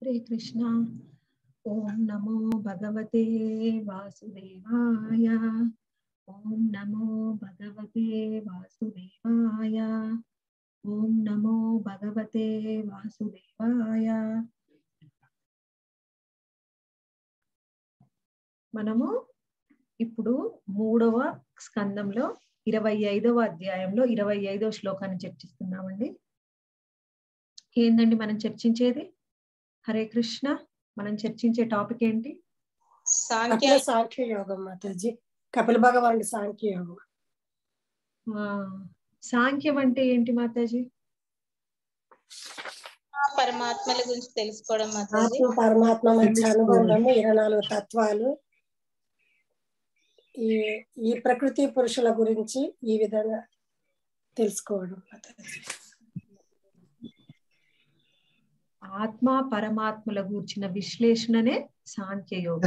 हरे कृष्णा। ओम नमो भगवते वासुदेवाय। ओम नमो भगवते वासुदेवाय। ओम नमो भगवते वासुदेवाय। మనము ఇప్పుడు 3వ స్కందంలో 25వ అధ్యాయంలో 25వ శ్లోకాన్ని చర్చిస్తున్నామండి. ఏందండి మనం చర్చించేది? హరే కృష్ణ. మనం చర్చించే టాపిక్ ఏంటి? సాంఖ్య యోగం మాతాజీ. కపిల భగవానుడి సాంఖ్య యోగం. సాంఖ్యం అంటే ఏంటి మాతాజీ? పరమాత్మల గురించి తెలుసుకోవడం మాతాజీ. ఆత్మ పరమాత్మ మధ్య అనుబంధము, 24 తత్వాలు, ఈ ప్రకృతి పురుషుల గురించి ఈ విధంగా తెలుసుకోవడం మాతాజీ. ఆత్మ పరమాత్మల గూర్చిన విశ్లేషణనే సాంఖ్యయోగం.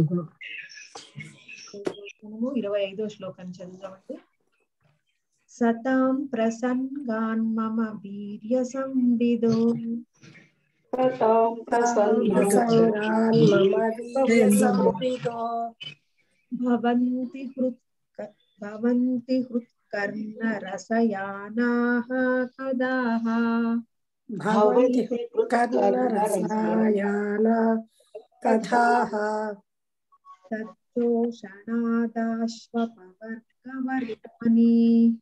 25వ శ్లోకాన్ని చదువుదామండి. సతాం ప్రసంగాన్ మమ వీర్య సంవిదో భవంతి హృత్కర్ణ రసయానాః కదాః. భవంతి హృత్కర్ణ రసాయనా కథాః. తజ్జోషణాదాశ్వపవర్గవర్త్మని.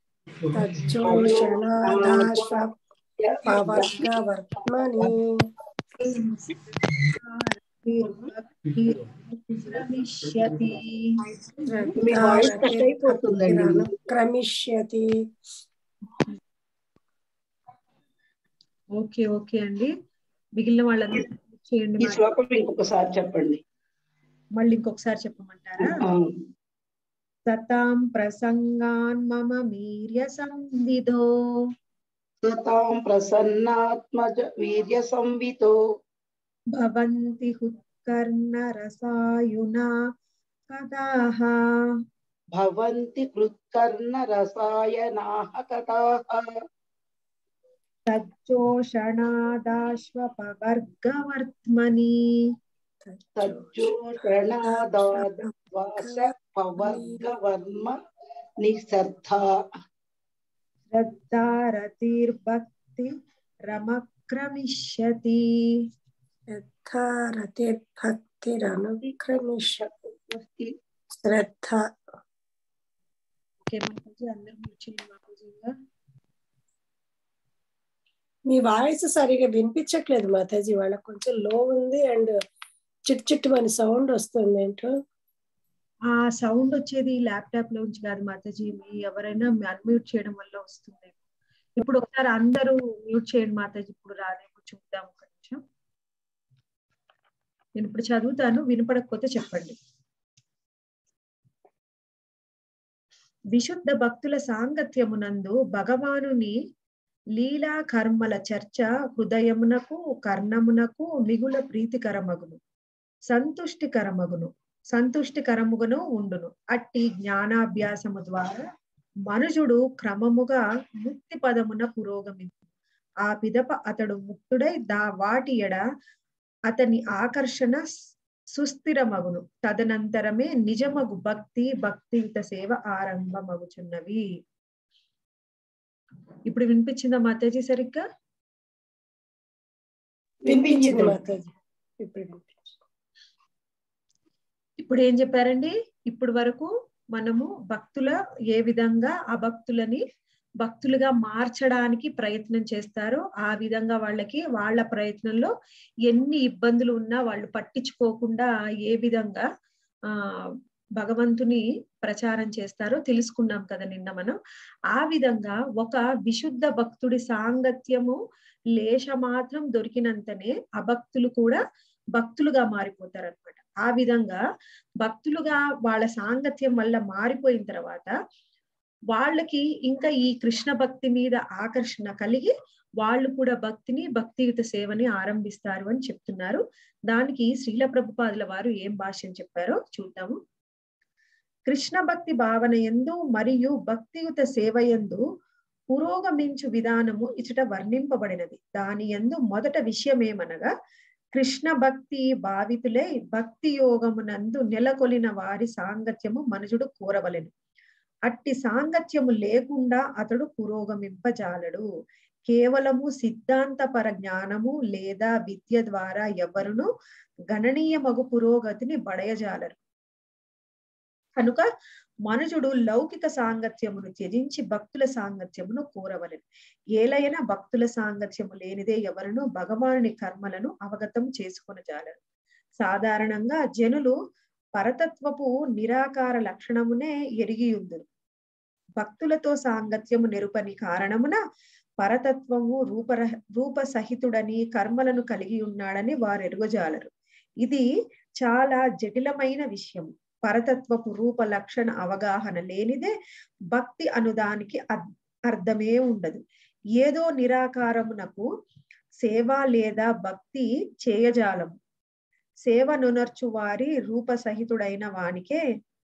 తజ్జోషణాదాశ్వపవర్గవర్త్మని. క్రమిష్యతి. ఓకే ఓకే అండి. మిగిలిన వాళ్ళందరూ చేయండి. ఈ శ్లోకం ఇంకొకసారి చెప్పండి. మళ్ళీ ఇంకొకసారి చెప్పమంటారా? సతాం ప్రసంగాన్ మమ వీర్య సంవిదో. సతాం ప్రసన్నాత్మజ వీర్య సంవితో. భవంతి హృత్కర్ణ రసాయునా కథాః. భవంతి హృత్కర్ణ రసాయనాః కథాః. తజ్జోషణాదాశ్వపవర్గవర్త్మని. తజ్జోషణాదాశ్వపవర్గవర్మ నిసర్థా. శ్రద్ధారతిర్భక్తి రమక్రమిష్యతి. శ్రద్ధారతిర్భక్తిరనుక్రమిష్యతి. శ్రద్ధ. మీ వాయిస్ సరిగా వినిపించట్లేదు మాతాజీ. వాళ్ళకి కొంచెం లో ఉంది అండ్ చిట్ చిట్ అని సౌండ్ వస్తుంది. ఏంటో ఆ సౌండ్ వచ్చేది ల్యాప్టాప్ లోంచి కాదు మాతాజీ, మీ ఎవరైనా అన్మ్యూట్ చేయడం వల్ల వస్తుంది. ఇప్పుడు ఒకసారి అందరూ మ్యూట్ చేయండి మాతాజీ. ఇప్పుడు రాదేమో చూద్దాం కొంచెం. నేను ఇప్పుడు చదువుతాను, వినపడకపోతే చెప్పండి. విశుద్ధ భక్తుల సాంగత్యమునందు భగవానుని లీలా కర్మల చర్చ హృదయమునకు కర్ణమునకు మిగుల ప్రీతికరమగును, సంతుష్టికరముగను ఉండును. అట్టి జ్ఞానాభ్యాసము ద్వారా మనుజుడు క్రమముగా ముక్తి పదమున పురోగమించు. ఆ పిదప అతడు ముక్తుడై వాటి ఎడ అతని ఆకర్షణ సుస్థిరమగును. తదనంతరమే నిజమగు భక్తియుత సేవ ఆరంభమగుచున్నవి. ఇప్పుడు వినిపించిందా మాతాజీ సరిగ్గా? వినిపించింది మాతాజీ. ఇప్పుడు ఏం చెప్పారండి? ఇప్పుడు వరకు మనము భక్తుల ఏ విధంగా ఆ భక్తులని భక్తులుగా మార్చడానికి ప్రయత్నం చేస్తారో ఆ విధంగా వాళ్ళ ప్రయత్నంలో ఎన్ని ఇబ్బందులు ఉన్నా వాళ్ళు పట్టించుకోకుండా ఏ విధంగా భగవంతుని ప్రచారం చేస్తారో తెలుసుకున్నాం కదా నిన్న మనం. ఆ విధంగా ఒక విశుద్ధ భక్తుడి సాంగత్యము లేశ మాత్రం దొరికినంతనే అభక్తులు కూడా భక్తులుగా మారిపోతారు అనమాట. ఆ విధంగా భక్తులుగా వాళ్ళ సాంగత్యం వల్ల మారిపోయిన తర్వాత వాళ్ళకి ఇంకా ఈ కృష్ణ భక్తి మీద ఆకర్షణ కలిగి వాళ్ళు కూడా భక్తియుత సేవని ఆరంభిస్తారు అని చెప్తున్నారు. దానికి శ్రీల ప్రభుపాదుల వారు ఏం భాష్యం చెప్పారో చూద్దాము. కృష్ణ భక్తి భావన యందు మరియు భక్తియుత సేవ యందు పురోగమించు విధానము ఇచట వర్ణింపబడినది. దాని యందు మొదట విషయమేమనగా కృష్ణ భక్తి భావితులై భక్తి యోగమునందు నెలకొలిన వారి సాంగత్యము మనుజుడు కోరవలెను. అట్టి సాంగత్యము లేకుండా అతడు పురోగమింపజాలడు. కేవలము సిద్ధాంతపర జ్ఞానము లేదా విద్య ద్వారా ఎవరును గణనీయమగు పురోగతిని బడయజాలరు. కనుక మనుజుడు లౌకిక సాంగత్యమును త్యజించి భక్తుల సాంగత్యమును కోరవలెను. ఏలైనా భక్తుల సాంగత్యము లేనిదే ఎవరును భగవానుని కర్మలను అవగతం చేసుకొనజాలరు. సాధారణంగా జనులు పరతత్వపు నిరాకార లక్షణమునే ఎరిగియుందురు. భక్తులతో సాంగత్యము నెరుపని కారణమున పరతత్వము రూపసహితుడని కర్మలను కలిగి ఉన్నాడని వారు ఎరుగజాలరు. ఇది చాలా జటిలమైన విషయం. పరతత్వపు రూప లక్షణ అవగాహన లేనిదే భక్తి అనుదానికి అర్థమే ఉండదు. ఏదో నిరాకారమునకు సేవ లేదా భక్తి చేయజాలము. సేవ నునర్చు వారి రూపసహితుడైన వానికే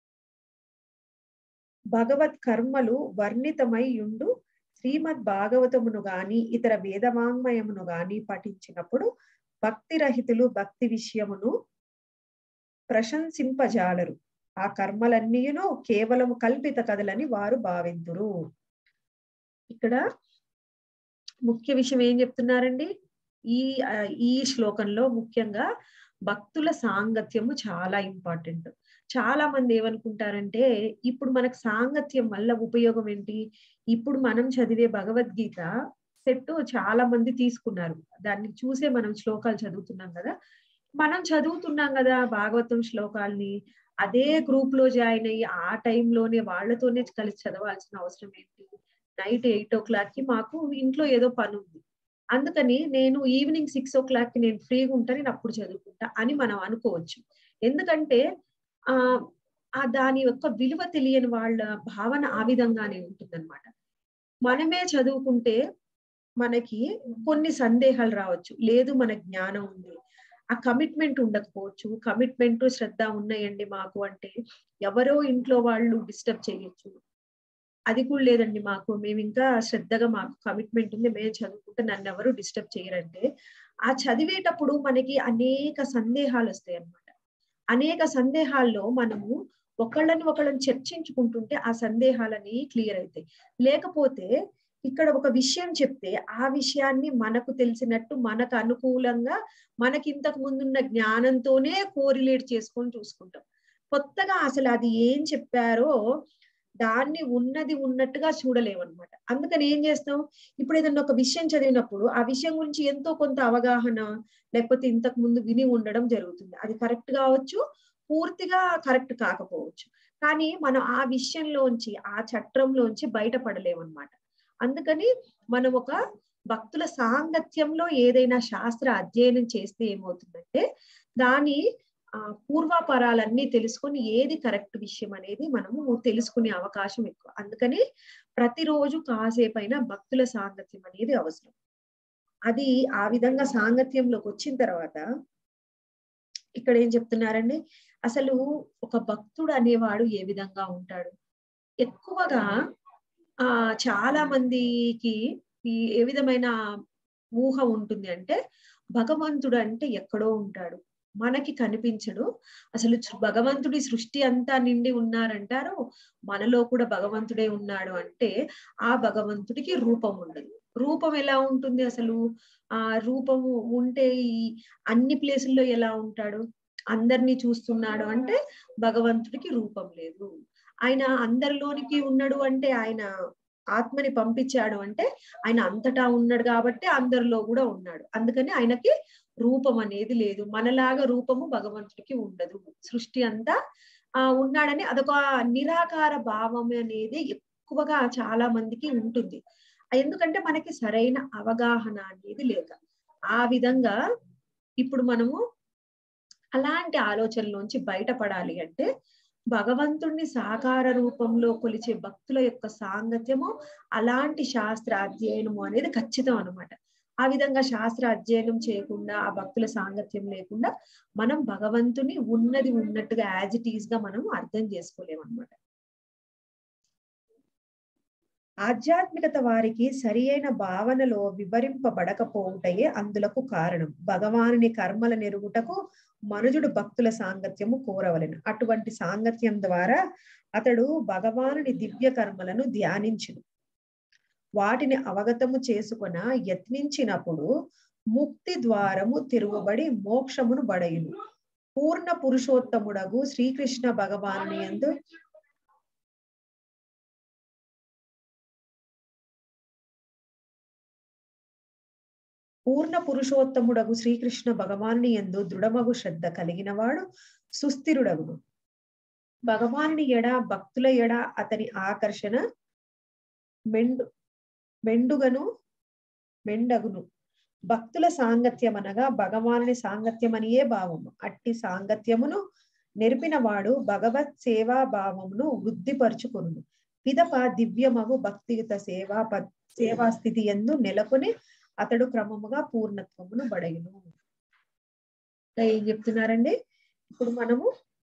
భగవత్ కర్మలు వర్ణితమై ఉండు శ్రీమద్ భాగవతమును గాని ఇతర వేదవాంగ్మయమును గాని పఠించినప్పుడు భక్తి రహితులు భక్తి విషయమును ప్రశంసింపజాలరు. ఆ కర్మలన్నీయును కేవలము కల్పిత కథలని వారు భావింతురు. ఇక్కడ ముఖ్య విషయం ఏం చెప్తున్నారండి? ఈ శ్లోకంలో ముఖ్యంగా భక్తుల సాంగత్యము చాలా ఇంపార్టెంట్. చాలా మంది ఏమనుకుంటారంటే ఇప్పుడు మనకు సాంగత్యం వల్ల ఉపయోగం ఏంటి? ఇప్పుడు మనం చదివే భగవద్గీత సెట్ చాలా మంది తీసుకున్నారు. దాన్ని చూసే మనం శ్లోకాలు చదువుతున్నాం కదా. మనం చదువుతున్నాం కదా భాగవతం శ్లోకాల్ని, అదే గ్రూప్ లో జాయిన్ అయ్యి ఆ టైంలోనే వాళ్ళతోనే కలిసి చదవాల్సిన అవసరం ఏంటి? నైట్ 8 o'clock కి మాకు ఇంట్లో ఏదో పని ఉంది, అందుకని నేను ఈవినింగ్ 6 o'clock కి నేను ఫ్రీగా ఉంటాను, నేను అప్పుడు చదువుకుంటా అని మనం అనుకోవచ్చు. ఎందుకంటే దాని యొక్క విలువ తెలియని వాళ్ళ భావన ఆ విధంగానే ఉంటుందన్నమాట. మనమే చదువుకుంటే మనకి కొన్ని సందేహాలు రావచ్చు. లేదు మన జ్ఞానం ఉంది, ఆ కమిట్మెంట్ ఉండకపోవచ్చు. కమిట్మెంట్ శ్రద్ధ ఉన్నాయండి మాకు అంటే ఎవరో ఇంట్లో వాళ్ళు డిస్టర్బ్ చేయొచ్చు. అది కూడా లేదండి మాకు, మేము ఇంకా శ్రద్ధగా మాకు కమిట్మెంట్ ఉంది, మేము చదువుకుంటే నన్ను ఎవరు డిస్టర్బ్ చేయరంటే ఆ చదివేటప్పుడు మనకి అనేక సందేహాలు వస్తాయి అన్నమాట. అనేక సందేహాల్లో మనము ఒకళ్ళని చర్చించుకుంటుంటే ఆ సందేహాలని క్లియర్ అవుతాయి. లేకపోతే ఇక్కడ ఒక విషయం చెప్తే ఆ విషయాన్ని మనకు తెలిసినట్టు మనకు అనుకూలంగా మనకి ఇంతకు ముందున్న జ్ఞానంతోనే కోరిలేట్ చేసుకొని చూసుకుంటాం. కొత్తగా అసలు అది ఏం చెప్పారో దాన్ని ఉన్నది ఉన్నట్టుగా చూడలేమన్నమాట. అందుకని ఏం చేస్తాం, ఇప్పుడు ఏదన్నా ఒక విషయం చదివినప్పుడు ఆ విషయం గురించి ఎంతో కొంత అవగాహన లేకపోతే ఇంతకు ముందు విని ఉండడం జరుగుతుంది. అది కరెక్ట్ కావచ్చు, పూర్తిగా కరెక్ట్ కాకపోవచ్చు, కానీ మనం ఆ విషయంలోంచి ఆ చట్రంలోంచి బయటపడలేమన్నమాట. అందుకని మనం ఒక భక్తుల సాంగత్యంలో ఏదైనా శాస్త్ర అధ్యయనం చేస్తే ఏమవుతుందంటే దాని పూర్వాపరాలన్నీ తెలుసుకొని ఏది కరెక్ట్ విషయం అనేది మనము తెలుసుకునే అవకాశం ఎక్కువ. అందుకని ప్రతిరోజు కాసేపైనా భక్తుల సాంగత్యం అనేది అవసరం. అది ఆ విధంగా సాంగత్యంలోకి వచ్చిన తర్వాత ఇక్కడ ఏం చెప్తున్నారండి, అసలు ఒక భక్తుడు అనేవాడు ఏ విధంగా ఉంటాడు? ఎక్కువగా చాలా మందికి ఏ విధమైన ఊహ ఉంటుంది అంటే భగవంతుడు అంటే ఎక్కడో ఉంటాడు, మనకి కనిపించడు. అసలు భగవంతుడి సృష్టి అంతా నిండి ఉన్నారంటారు, మనలో కూడా భగవంతుడే ఉన్నాడు అంటే ఆ భగవంతుడికి రూపం ఉండదు. రూపం ఎలా ఉంటుంది? అసలు ఆ రూపము ఉంటే ఈ అన్ని ప్లేసుల్లో ఎలా ఉంటాడు? అందరినీ చూస్తున్నాడు అంటే భగవంతుడికి రూపం లేదు. ఆయన అందరిలోనికి ఉన్నాడు అంటే ఆయన ఆత్మని పంపించాడు అంటే ఆయన అంతటా ఉన్నాడు కాబట్టి అందరిలో కూడా ఉన్నాడు. అందుకని ఆయనకి రూపం అనేది లేదు. మనలాగా రూపము భగవంతుడికి ఉండదు. సృష్టి అంతా ఉన్నాడని అదొక నిరాకార భావం అనేది ఎక్కువగా చాలా మందికి ఉంటుంది. ఎందుకంటే మనకి సరైన అవగాహన అనేది లేక. ఆ విధంగా ఇప్పుడు మనము అలాంటి ఆలోచనలోంచి బయటపడాలి అంటే భగవంతుణ్ణి సాకార రూపంలో కొలిచే భక్తుల యొక్క సాంగత్యము, అలాంటి శాస్త్ర అధ్యయనము అనేది ఖచ్చితం అన్నమాట. ఆ విధంగా శాస్త్ర అధ్యయనం చేయకుండా ఆ భక్తుల సాంగత్యం లేకుండా మనం భగవంతుని ఉన్నది ఉన్నట్టుగా యాజ్ ఇట్ ఈజ్ గా మనం అర్థం చేసుకోలేము అన్నమాట. ఆధ్యాత్మికత వారికి సరి అయిన భావనలో వివరింపబడకపోవుటయే అందులకు కారణం. భగవానుని కర్మల నెరుగుటకు మనుజుడు భక్తుల సాంగత్యము కోరవలెను. అటువంటి సాంగత్యం ద్వారా అతడు భగవానుని దివ్య కర్మలను ధ్యానించును. వాటిని అవగతము చేసుకొన యత్నించినప్పుడు ముక్తి ద్వారము తెరువబడి మోక్షమును బడయును. పూర్ణ పురుషోత్తముడగు శ్రీకృష్ణ భగవానుని యందు దృఢమగు శ్రద్ధ కలిగిన వాడు సుస్థిరుడగును. భగవానుని ఎడ భక్తుల ఎడ అతని ఆకర్షణ మెండగును. భక్తుల సాంగత్యం అనగా భగవానుని సాంగత్యమనియే భావము. అట్టి సాంగత్యమును నెరిపిన వాడు భగవత్ సేవా భావమును వృద్ధిపరుచుకొను. పిదప దివ్యమగు భక్తియుత సేవా స్థితి యందు నెలకొని అతడు క్రమముగా పూర్ణత్వమును బడయును. ఏం చెప్తున్నారండి? ఇప్పుడు మనము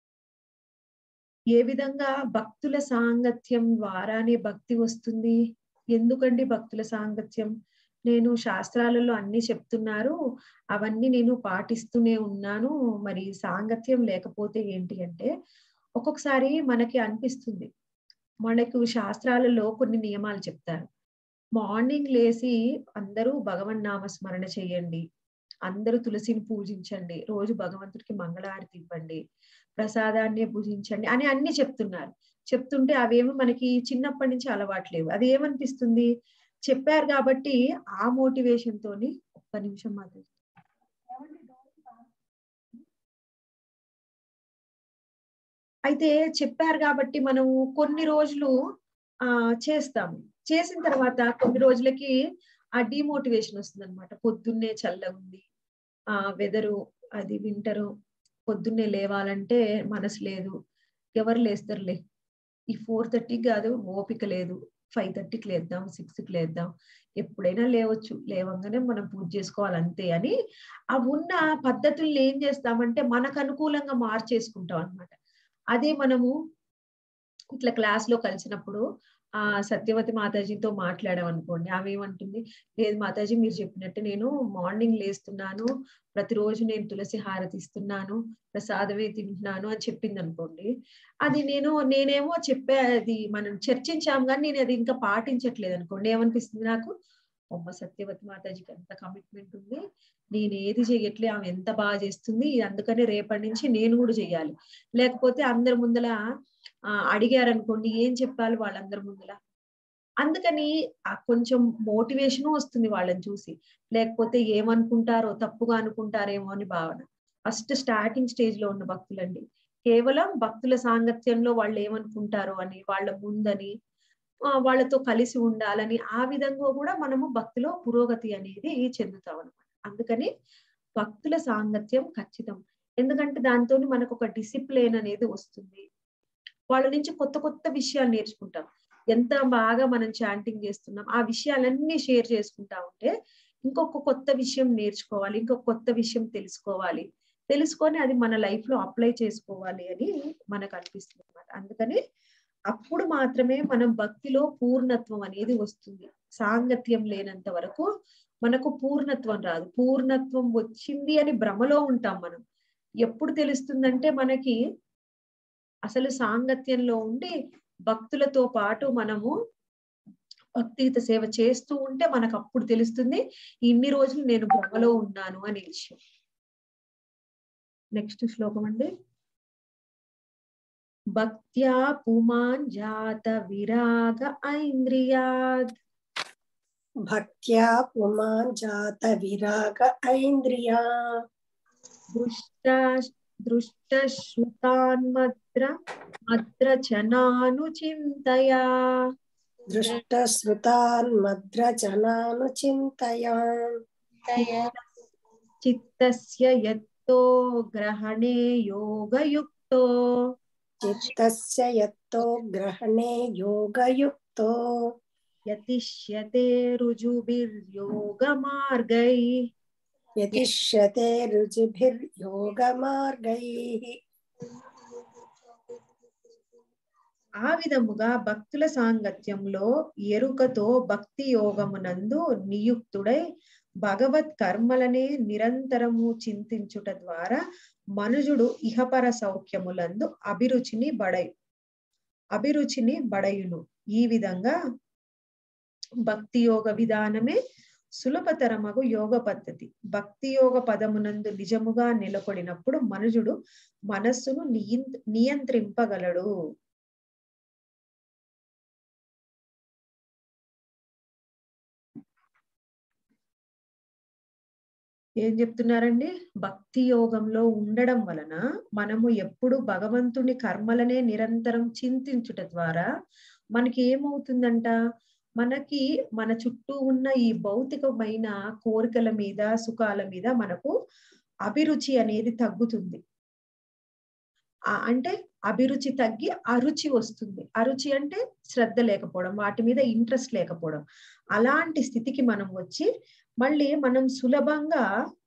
ఏ విధంగా భక్తుల సాంగత్యం ద్వారానే భక్తి వస్తుంది? ఎందుకండి భక్తుల సాంగత్యం? నేను శాస్త్రాలలో అన్ని చెప్తున్నారు, అవన్నీ నేను పాటిస్తూనే ఉన్నాను, మరి సాంగత్యం లేకపోతే ఏంటి అంటే, ఒక్కొక్కసారి మనకి అనిపిస్తుంది, మనకు శాస్త్రాలలో కొన్ని నియమాలు చెప్తారు. మార్నింగ్ లేసి అందరూ భగవన్ నామ స్మరణ చేయండి, అందరూ తులసిని పూజించండి, రోజు భగవంతుడికి మంగళారతి ఇవ్వండి, ప్రసాదాన్ని భుజించండి అని అన్ని చెప్తున్నారు. చెప్తుంటే అవేమో మనకి చిన్నప్పటి నుంచి అలవాట్లేవు. అది ఏమనిపిస్తుంది? చెప్పారు కాబట్టి ఆ మోటివేషన్ తోని, ఒక్క నిమిషం మాత్రం, అయితే చెప్పారు కాబట్టి మనం కొన్ని రోజులు చేస్తాము. చేసిన తర్వాత కొన్ని రోజులకి ఆ డిమోటివేషన్ వస్తుంది అనమాట. పొద్దున్నే చల్లగా ఉంది, వెదరు అది వింటరు, పొద్దున్నే లేవాలంటే మనసు లేదు, ఎవరు లేస్తారులే, ఈ 4:30 కాదు, ఓపిక లేదు, 5:30కి లేద్దాం, 6కి లేద్దాం, ఎప్పుడైనా లేవచ్చు, లేవంగానే మనం పూజ చేసుకోవాలి అంతే అని ఆ ఉన్న పద్ధతుల్ని ఏం చేస్తామంటే మనకు అనుకూలంగా మార్చేసుకుంటాం అనమాట. అదే మనము ఇట్లా క్లాస్ లో కలిసినప్పుడు సత్యవతి మాతాజీతో మాట్లాడాం అనుకోండి, ఆమె ఏమంటుంది, లేదు మాతాజీ మీరు చెప్పినట్టు నేను మార్నింగ్ లేస్తున్నాను, ప్రతిరోజు నేను తులసి హారతి ఇస్తున్నాను, ప్రసాదమే తింటున్నాను అని చెప్పింది అనుకోండి. అది నేనేమో అది మనం చర్చించాం కానీ నేను అది ఇంకా పాటించట్లేదు అనుకోండి, ఏమనిపిస్తుంది నాకు, అమ్మ సత్యవతి మాతాజీకి ఎంత కమిట్మెంట్ ఉంది, నేను ఏది చెయ్యట్లే, ఆమె ఎంత బాగా చేస్తుంది, అందుకని రేపటి నుంచి నేను కూడా చెయ్యాలి. లేకపోతే అందరి ముందల అడిగారనుకోండి, ఏం చెప్పాలి వాళ్ళందరి ముందల, అందుకని కొంచెం మోటివేషన్ వస్తుంది వాళ్ళని చూసి. లేకపోతే ఏమనుకుంటారో, తప్పుగా అనుకుంటారేమో అని భావన. ఫస్ట్ స్టార్టింగ్ స్టేజ్ లో ఉన్న భక్తులండి, కేవలం భక్తుల సాంగత్యంలో వాళ్ళు ఏమనుకుంటారో అని, వాళ్ళ ముందని, వాళ్ళతో కలిసి ఉండాలని, ఆ విధంగా కూడా మనము భక్తిలో పురోగతి అనేది చెందుతాం అనమాట. అందుకని భక్తుల సాంగత్యం ఖచ్చితం. ఎందుకంటే దాంతో మనకు ఒక డిసిప్లిన్ అనేది వస్తుంది. వాళ్ళ నుంచి కొత్త కొత్త విషయాలు నేర్చుకుంటాం. ఎంత బాగా మనం చాంటింగ్ చేస్తున్నాం, ఆ విషయాలన్నీ షేర్ చేసుకుంటా ఉంటే ఇంకొక కొత్త విషయం నేర్చుకోవాలి, ఇంకొక కొత్త విషయం తెలుసుకొని అది మన లైఫ్ లో అప్లై చేసుకోవాలి అని మనకు అనిపిస్తుంది అనమాట. అందుకని అప్పుడు మాత్రమే మనం భక్తిలో పూర్ణత్వం అనేది వస్తుంది. సాంగత్యం లేనంత వరకు మనకు పూర్ణత్వం రాదు. పూర్ణత్వం వచ్చింది అని భ్రమలో ఉంటాం మనం. ఎప్పుడు తెలుస్తుందంటే మనకి అసలు సాంగత్యంలో ఉండి భక్తులతో పాటు మనము భక్తియుత సేవ చేస్తూ ఉంటే మనకు అప్పుడు తెలుస్తుంది ఇన్ని రోజులు నేను భ్రమలో ఉన్నాను అనే విషయం. నెక్స్ట్ శ్లోకం అండి. భక్త్యా పుమాన్ జాత విరాగ ఐంద్రియాద్. భక్త్యా పుమాన్ జాత విరాగ ఐంద్రియా. దృష్టశ్రుతాన్మద్రచనానుచింతయా. దృష్టశ్రుతాన్మద్రచనానుచింతయా. చిత్తస్య యత్తో గ్రహణే యోగయుక్తో. చిత్తస్య యత్తో గ్రహణే యోగయుక్తో. యతిష్యతే రుజుభిర్యోగమార్గై. యతిష్యతే రుజుభిర్యోగమార్గైః. ఆ విధముగా భక్తుల సాంగత్యంలో ఎరుకతో భక్తి యోగమునందు నియుక్తుడై భగవత్ కర్మలనే నిరంతరము చింతించుట ద్వారా మనుజుడు ఇహపర సౌఖ్యములందు అభిరుచిని బడయును. ఈ విధంగా భక్తి యోగ విధానమే సులభతరమగు యోగ పద్ధతి. భక్తి యోగ పదమునందు నిజముగా నెలకొడినప్పుడు మనుజుడు మనస్సును నియంత్రింపగలడు. ఏం చెప్తున్నారండి? భక్తి యోగంలో ఉండడం వలన మనము ఎప్పుడు భగవంతుని కర్మలనే నిరంతరం చింతించుట ద్వారా మనకి ఏమవుతుందంట, మనకి మన చుట్టూ ఉన్న ఈ భౌతికమైన కోరికల మీద సుఖాల మీద మనకు అభిరుచి అనేది తగ్గుతుంది. అంటే అభిరుచి తగ్గి అరుచి వస్తుంది. అరుచి అంటే శ్రద్ధ లేకపోవడం, వాటి మీద ఇంట్రెస్ట్ లేకపోవడం. అలాంటి స్థితికి మనం వచ్చి మళ్ళీ మనం సులభంగా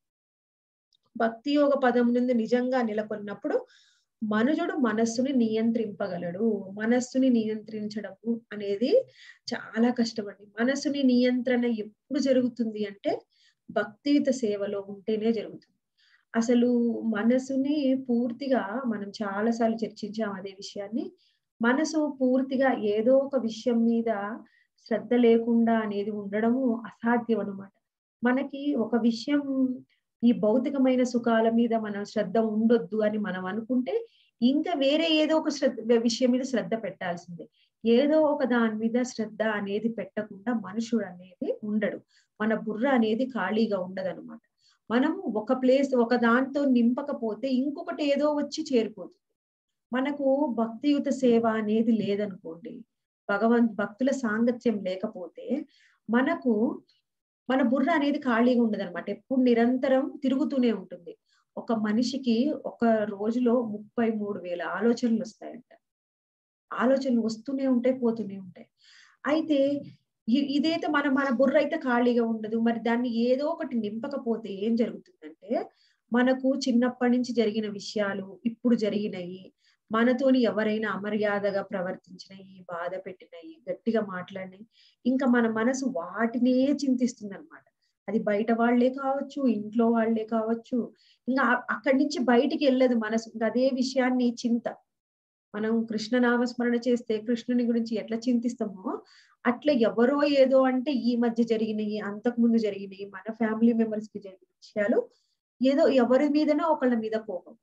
భక్తి యోగ పదం నుండి నిజంగా నెలకొన్నప్పుడు మనుజుడు మనస్సుని నియంత్రింపగలడు. మనస్సుని నియంత్రించడము అనేది చాలా కష్టమండి. మనస్సుని నియంత్రణ ఎప్పుడు జరుగుతుంది అంటే భక్తియుత సేవలో ఉంటేనే జరుగుతుంది. అసలు మనసుని పూర్తిగా మనం చాలా సార్లు చర్చించాం అదే విషయాన్ని. మనసు పూర్తిగా ఏదో ఒక విషయం మీద శ్రద్ధ లేకుండా అనేది ఉండడము అసాధ్యం అన్నమాట. మనకి ఒక విషయం, ఈ భౌతికమైన సుఖాల మీద మనం శ్రద్ధ ఉండొద్దు అని మనం అనుకుంటే ఇంకా వేరే ఏదో ఒక విషయం మీద శ్రద్ధ పెట్టాల్సిందే. ఏదో ఒక దాని మీద శ్రద్ధ అనేది పెట్టకుండా మనుషుడు అనేది ఉండడు. మన బుర్ర అనేది ఖాళీగా ఉండదన్నమాట. మనం ఒక దాంతో నింపకపోతే ఇంకొకటి ఏదో వచ్చి చేరిపోతుంది. మనకు భక్తియుత సేవ అనేది లేదనుకోండి, భక్తుల సాంగత్యం లేకపోతే మనకు మన బుర్ర అనేది ఖాళీగా ఉండదు అనమాట. ఎప్పుడు నిరంతరం తిరుగుతూనే ఉంటుంది. ఒక మనిషికి ఒక రోజులో 33,000 ఆలోచనలు వస్తాయంట. ఆలోచనలు వస్తూనే ఉంటాయి, పోతూనే ఉంటాయి. అయితే ఇదైతే మన బుర్ర అయితే ఖాళీగా ఉండదు. మరి దాన్ని ఏదో ఒకటి నింపకపోతే ఏం జరుగుతుందంటే, మనకు చిన్నప్పటి నుంచి జరిగిన విషయాలు, ఇప్పుడు జరిగినవి, మనతోని ఎవరైనా అమర్యాదగా ప్రవర్తించినవి, బాధ పెట్టినవి, గట్టిగా మాట్లాడినవి, ఇంకా మన మనసు వాటినే చింతిస్తుంది అనమాట. అది బయట వాళ్లే కావచ్చు, ఇంట్లో వాళ్లే కావచ్చు, ఇంకా అక్కడి నుంచి బయటికి వెళ్ళదు మనసు. ఇంకా అదే విషయాన్ని చింత. మనం కృష్ణనామస్మరణ చేస్తే కృష్ణుని గురించి ఎట్లా చింతిస్తామో అట్లా ఎవరో ఏదో అంటే ఈ మధ్య జరిగినవి, అంతకు ముందు జరిగినవి, మన ఫ్యామిలీ మెంబర్స్ కి జరిగిన విషయాలు, ఏదో ఎవరి మీదనో ఒకళ్ళ మీద కోపం.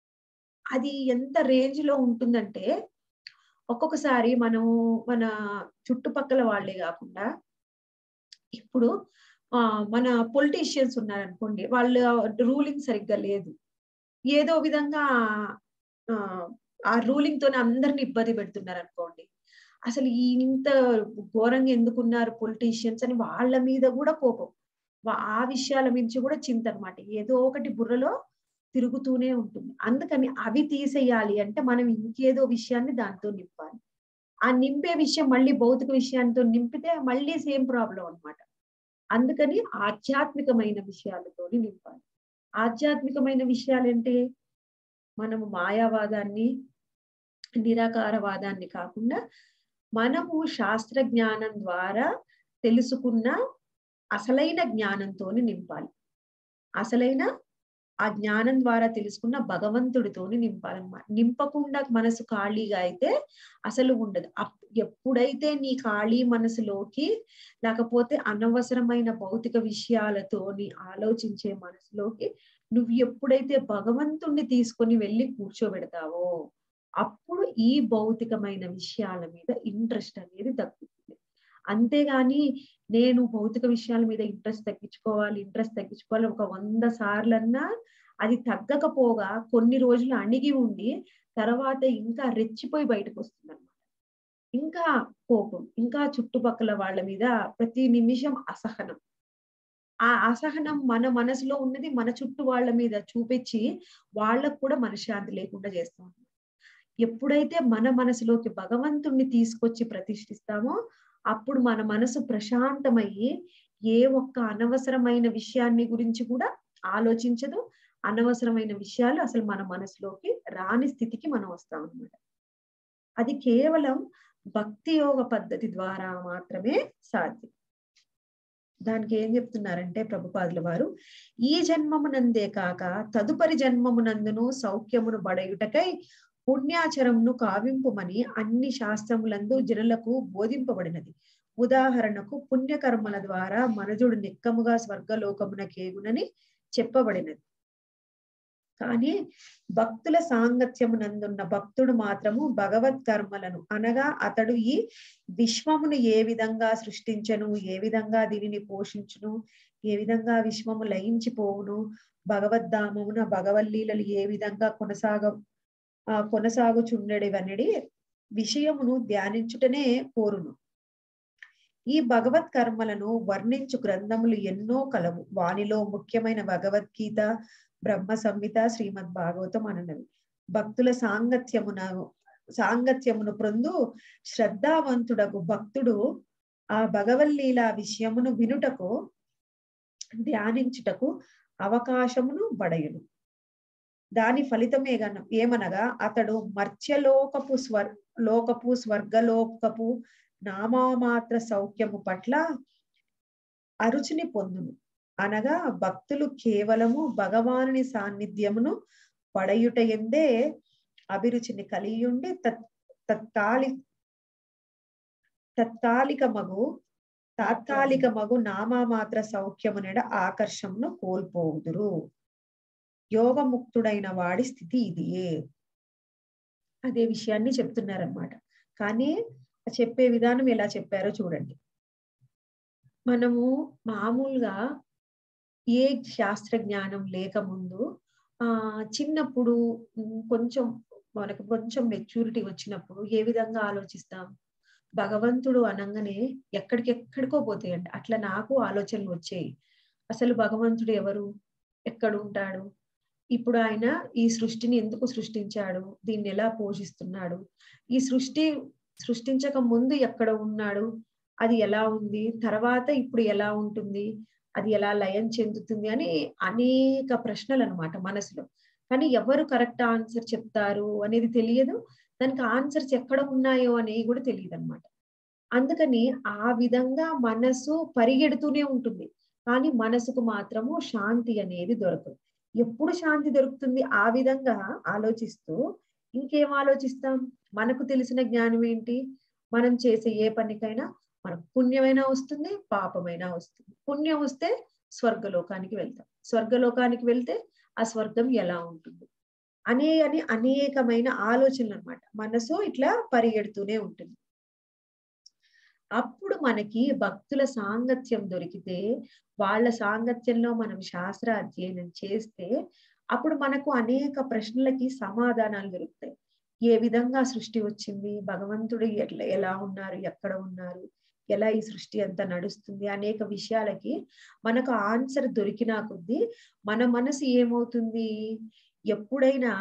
అది ఎంత రేంజ్ లో ఉంటుందంటే ఒక్కొక్కసారి మనం మన చుట్టుపక్కల వాళ్ళే కాకుండా ఇప్పుడు మన పొలిటీషియన్స్ ఉన్నారనుకోండి, వాళ్ళ రూలింగ్ సరిగ్గా లేదు, ఏదో విధంగా ఆ రూలింగ్ తోనే అందరిని ఇబ్బంది పెడుతున్నారు అనుకోండి, అసలు ఇంత ఘోరంగా ఎందుకున్నారు పొలిటీషియన్స్ అని వాళ్ళ మీద కూడా కోపం, ఆ విషయాల మించి కూడా చింత అనమాట. ఏదో ఒకటి బుర్రలో తిరుగుతూనే ఉంటుంది. అందుకని అవి తీసేయాలి అంటే మనం ఇంకేదో విషయాన్ని దాంతో నింపాలి. ఆ నింపే విషయం మళ్ళీ భౌతిక విషయాలతో నింపితే మళ్ళీ సేమ్ ప్రాబ్లం అనమాట. అందుకని ఆధ్యాత్మికమైన విషయాలతో నింపాలి. ఆధ్యాత్మికమైన విషయాలంటే మనము మాయావాదాన్ని, నిరాకారవాదాన్ని కాకుండా మనము శాస్త్ర జ్ఞానం ద్వారా తెలుసుకున్న అసలైన జ్ఞానంతో నింపాలి. అసలైన ఆ జ్ఞానం ద్వారా తెలుసుకున్న భగవంతుడితోని నింపాలన్నమాట. నింపకుండా మనసు ఖాళీగా అయితే అసలు ఉండదు. ఎప్పుడైతే నీ ఖాళీ మనసులోకి, లేకపోతే అనవసరమైన భౌతిక విషయాలతోని ఆలోచించే మనసులోకి నువ్వు ఎప్పుడైతే భగవంతుణ్ణి తీసుకొని వెళ్ళి కూర్చోబెడతావో అప్పుడు ఈ భౌతికమైన విషయాల మీద ఇంట్రెస్ట్ అనేది తగ్గుతుంది. అంతేగాని నేను భౌతిక విషయాల మీద ఇంట్రెస్ట్ తగ్గించుకోవాలి ఒక 100 సార్లన్నా అది తగ్గకపోగా కొన్ని రోజులు అణిగి ఉండి తర్వాత ఇంకా రెచ్చిపోయి బయటకు వస్తుంది అనమాట. ఇంకా కోపం, ఇంకా చుట్టుపక్కల వాళ్ళ మీద ప్రతి నిమిషం అసహనం. ఆ అసహనం మన మనసులో ఉన్నది మన చుట్టూ వాళ్ళ మీద చూపించి వాళ్ళకు కూడా మనశ్శాంతి లేకుండా చేస్తాం. ఎప్పుడైతే మన మనసులోకి భగవంతుణ్ణి తీసుకొచ్చి ప్రతిష్ఠిస్తామో అప్పుడు మన మనసు ప్రశాంతమయ్యి ఏ ఒక్క అనవసరమైన విషయాన్ని గురించి కూడా ఆలోచించదు. అనవసరమైన విషయాలు అసలు మన మనసులోకి రాని స్థితికి మనం వస్తాం అన్నమాట. అది కేవలం భక్తి యోగ పద్ధతి ద్వారా మాత్రమే సాధ్యం. దానికి ఏం చెప్తున్నారంటే ప్రభుపాదుల వారు, ఈ జన్మమునందే కాక తదుపరి జన్మమునందును సౌఖ్యమును బడయుటకై పుణ్యాచరమును కావింపుమని అన్ని శాస్త్రములందు జనులకు బోధింపబడినది. ఉదాహరణకు పుణ్యకర్మల ద్వారా మనుజుడు నిక్కముగా స్వర్గలోకమునకేగునని చెప్పబడినది. కానీ భక్తుల సాంగత్యమునందున్న భక్తుడు మాత్రము భగవత్ కర్మలను అనగా అతడు ఈ విశ్వమును ఏ విధంగా సృష్టించను, ఏ విధంగా దీనిని పోషించును, ఏ విధంగా విశ్వము లయించిపోవును, భగవద్ధామమున భగవల్లీలలు ఏ విధంగా కొనసాగుచుండెడివనడి విషయమును ధ్యానించుటనే కోరును. ఈ భగవత్ కర్మలను వర్ణించు గ్రంథములు ఎన్నో కలవు. వానిలో ముఖ్యమైన భగవద్గీత, బ్రహ్మ సంహిత, శ్రీమద్ భాగవతం అననవి. భక్తుల సాంగత్యమును పొందు శ్రద్ధావంతుడకు భక్తుడు ఆ భగవల్లీల విషయమును వినుటకు ధ్యానించుటకు అవకాశమును బడయును. దాని ఫలితమే ఏమనగా అతడు మర్త్యలోకపు స్వర్గలోకపు నామమాత్ర సౌఖ్యము పట్ల అరుచిని పొందును. అనగా భక్తులు కేవలము భగవానుని సాన్నిధ్యమును పడయుట ఎందే అభిరుచిని కలిగియుండి తాత్కాలికమగు నామమాత్ర సౌఖ్యమునెడ ఆకర్షమును కోల్పోవుదురు. యోగముక్తుడైన వాడి స్థితి ఇదియే. అదే విషయాన్ని చెప్తున్నారన్నమాట. కానీ చెప్పే విధానం ఎలా చెప్పారో చూడండి. మనము మామూలుగా ఏ శాస్త్ర జ్ఞానం లేకముందు చిన్నప్పుడు మనకు కొంచెం మెచ్యూరిటీ వచ్చినప్పుడు ఏ విధంగా ఆలోచిస్తాం? భగవంతుడు అనగానే ఎక్కడికెక్కడికో పోతాయండి. అట్లా నాకు ఆలోచనలు వచ్చాయి. అసలు భగవంతుడు ఎవరు, ఎక్కడ ఉంటాడు, ఇప్పుడు ఆయన ఈ సృష్టిని ఎందుకు సృష్టించాడు, దీన్ని ఎలా పోషిస్తున్నాడు, ఈ సృష్టించక ముందు ఎక్కడ ఉన్నాడు, అది ఎలా ఉంది, తర్వాత ఇప్పుడు ఎలా ఉంటుంది, అది ఎలా లయం చెందుతుంది అని అనేక ప్రశ్నలు అన్నమాట మనసులో. కానీ ఎవరు కరెక్ట్ ఆన్సర్ చెప్తారు అనేది తెలియదు. దానికి ఆన్సర్స్ ఎక్కడ ఉన్నాయో అనేవి కూడా తెలియదు అనమాట. అందుకని ఆ విధంగా మనసు పరిగెడుతూనే ఉంటుంది. కానీ మనసుకు మాత్రము శాంతి అనేది దొరకదు. ఎప్పుడు శాంతి దొరుకుతుంది? ఆ విధంగా ఆలోచిస్తూ ఇంకేం ఆలోచిస్తాం? మనకు తెలిసిన జ్ఞానం ఏంటి? మనం చేసే ఏ పనికైనా మనకు పుణ్యమైనా వస్తుంది, పాపమైనా వస్తుంది. పుణ్యం వస్తే స్వర్గలోకానికి వెళ్తాం, స్వర్గలోకానికి వెళ్తే ఆ స్వర్గం ఎలా ఉంటుంది అని అనేకమైన ఆలోచనలు అన్నమాట. మనసు ఇట్లా పరిగెడుతూనే ఉంటుంది. అప్పుడు మనకి భక్తుల సాంగత్యం దొరికితే, వాళ్ళ సాంగత్యంలో మనం శాస్త్ర అధ్యయనం చేస్తే అప్పుడు మనకు అనేక ప్రశ్నలకి సమాధానాలు దొరుకుతాయి. ఏ విధంగా సృష్టి వచ్చింది, భగవంతుడు ఎలా ఉన్నారు, ఎక్కడ ఉన్నారు, ఎలా ఈ సృష్టి అంతా నడుస్తుంది, అనేక విషయాలకి మనకు ఆన్సర్ దొరికినా కొద్దీ మన మనసు ఏమవుతుంది? ఎప్పుడైనా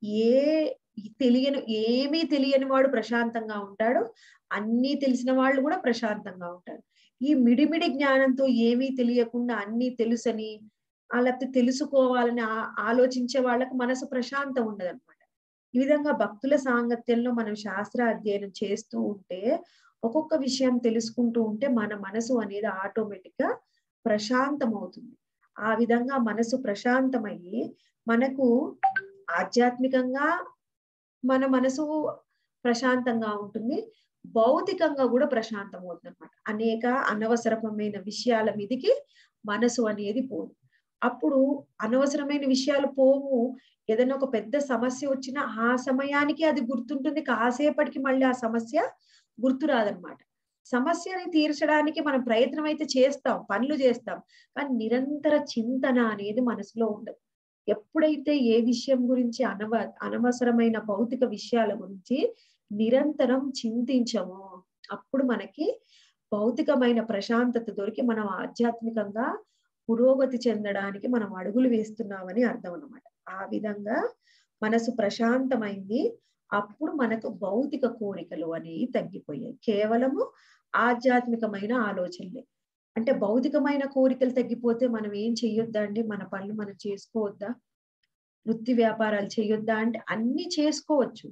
ఏమీ తెలియని వాడు ప్రశాంతంగా ఉంటాడు, అన్నీ తెలిసిన వాళ్ళు కూడా ప్రశాంతంగా ఉంటారు. ఈ మిడిమిడి జ్ఞానంతో ఏమీ తెలియకుండా అన్నీ తెలుసని లేకపోతే తెలుసుకోవాలని ఆలోచించే వాళ్ళకి మనసు ప్రశాంతం ఉండదు అనమాట. ఈ విధంగా భక్తుల సాంగత్యంలో మనం శాస్త్ర అధ్యయనం చేస్తూ ఉంటే, ఒక్కొక్క విషయం తెలుసుకుంటూ ఉంటే మన మనసు అనేది ఆటోమేటిక్ గా ప్రశాంతం అవుతుంది. ఆ విధంగా మనసు ప్రశాంతమయ్యి మనకు ఆధ్యాత్మికంగా మన మనసు ప్రశాంతంగా ఉంటుంది, భౌతికంగా కూడా ప్రశాంతం అవుతుంది అనమాట. అనేక అనవసరమైన విషయాల మీదకి మనసు అనేది పోదు. అప్పుడు అనవసరమైన విషయాలు పోవు. ఏదైనా ఒక పెద్ద సమస్య వచ్చినా ఆ సమయానికి అది గుర్తుంటుంది, కాసేపటికి మళ్ళీ ఆ సమస్య గుర్తు రాదనమాట. సమస్యని తీర్చడానికి మనం ప్రయత్నం అయితే చేస్తాం, పనులు చేస్తాం, కానీ నిరంతర చింతన అనేది మనసులో ఉండదు. ఎప్పుడైతే ఏ విషయం గురించి అనవసరమైన భౌతిక విషయాల గురించి నిరంతరం చింతించమో అప్పుడు మనకి భౌతికమైన ప్రశాంతత దొరికి మనం ఆధ్యాత్మికంగా పురోగతి చెందడానికి మనం అడుగులు వేస్తున్నామని అర్థం అన్నమాట. ఆ విధంగా మనసు ప్రశాంతమైంది. అప్పుడు మనకు భౌతిక కోరికలు అనేవి తగ్గిపోయాయి. కేవలము ఆధ్యాత్మికమైన ఆలోచనలే. అంటే భౌతికమైన కోరికలు తగ్గిపోతే మనం ఏం చెయ్యొద్దా అండి? మన పనులు మనం చేసుకోవద్దా? వృత్తి వ్యాపారాలు చేయొద్దా అంటే అన్ని చేసుకోవచ్చు.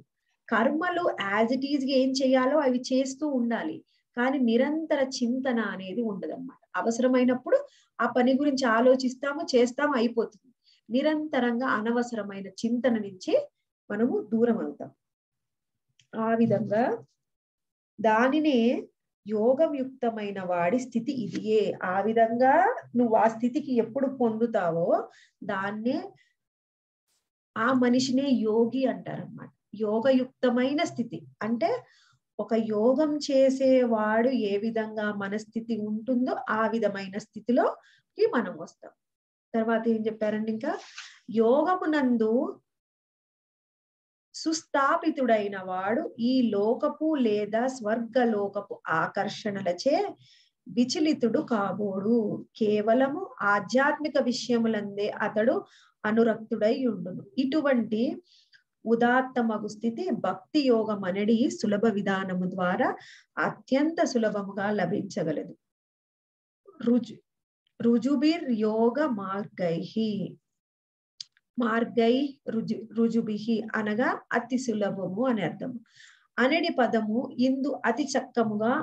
కర్మలు యాజ్ ఇట్ ఈజ్ ఏం చేయాలో అవి చేస్తూ ఉండాలి, కానీ నిరంతర చింతన అనేది ఉండదన్నమాట. అవసరమైనప్పుడు ఆ పని గురించి ఆలోచిస్తాము, చేస్తాము, అయిపోతుంది. నిరంతరంగా అనవసరమైన చింతన నుంచి మనము దూరం అవుతాం. ఆ విధంగా దానినే యోగయుక్తమైన వాడి స్థితి ఇదియే. ఆ విధంగా నువ్వు ఆ స్థితికి ఎప్పుడు పొందుతావో దాన్నే, ఆ మనిషినే యోగి అంటారన్నమాట. యోగయుక్తమైన స్థితి అంటే ఒక యోగం చేసేవాడు ఏ విధంగా మన స్థితి ఉంటుందో ఆ విధమైన స్థితిలోకి మనం వస్తాం. తర్వాత ఏం చెప్పారండి, ఇంకా యోగమునందు సుస్థాపితుడైన వాడు ఈ లోకపు లేదా స్వర్గలోకపు ఆకర్షణలచే విచలితుడు కాబోడు. కేవలము ఆధ్యాత్మిక విషయములందే అతడు అనురక్తుడై ఉండును. ఇటువంటి ఉదాత్తమగు స్థితి భక్తి యోగం అనేది సులభ విధానము ద్వారా అత్యంత సులభముగా లభించగలదు. రుజుబిర్ యోగ మార్గై రుజుబిహి అనగా అతి సులభము అని అర్థము. అనడి పదము ఇందు అతి చక్కముగా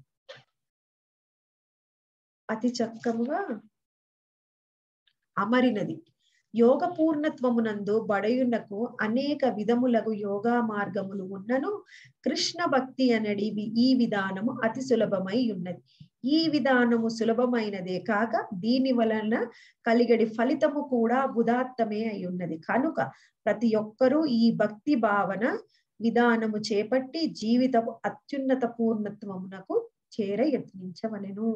అమరినది. యోగ పూర్ణత్వమునందు బడయునకు అనేక విధములకు యోగా మార్గములు ఉన్నను కృష్ణ భక్తి అనడి ఈ విధానము అతి సులభమై ఉన్నది. ఈ విధానము సులభమైనదే కాక దీని వలన కలిగడి ఫలితము కూడా ఉదాత్తమే అయి ఉన్నది. కనుక ప్రతి ఒక్కరూ ఈ భక్తి భావన విధానము చేపట్టి జీవితపు అత్యున్నత పూర్ణత్వమునకు చేర యత్నించవలెను.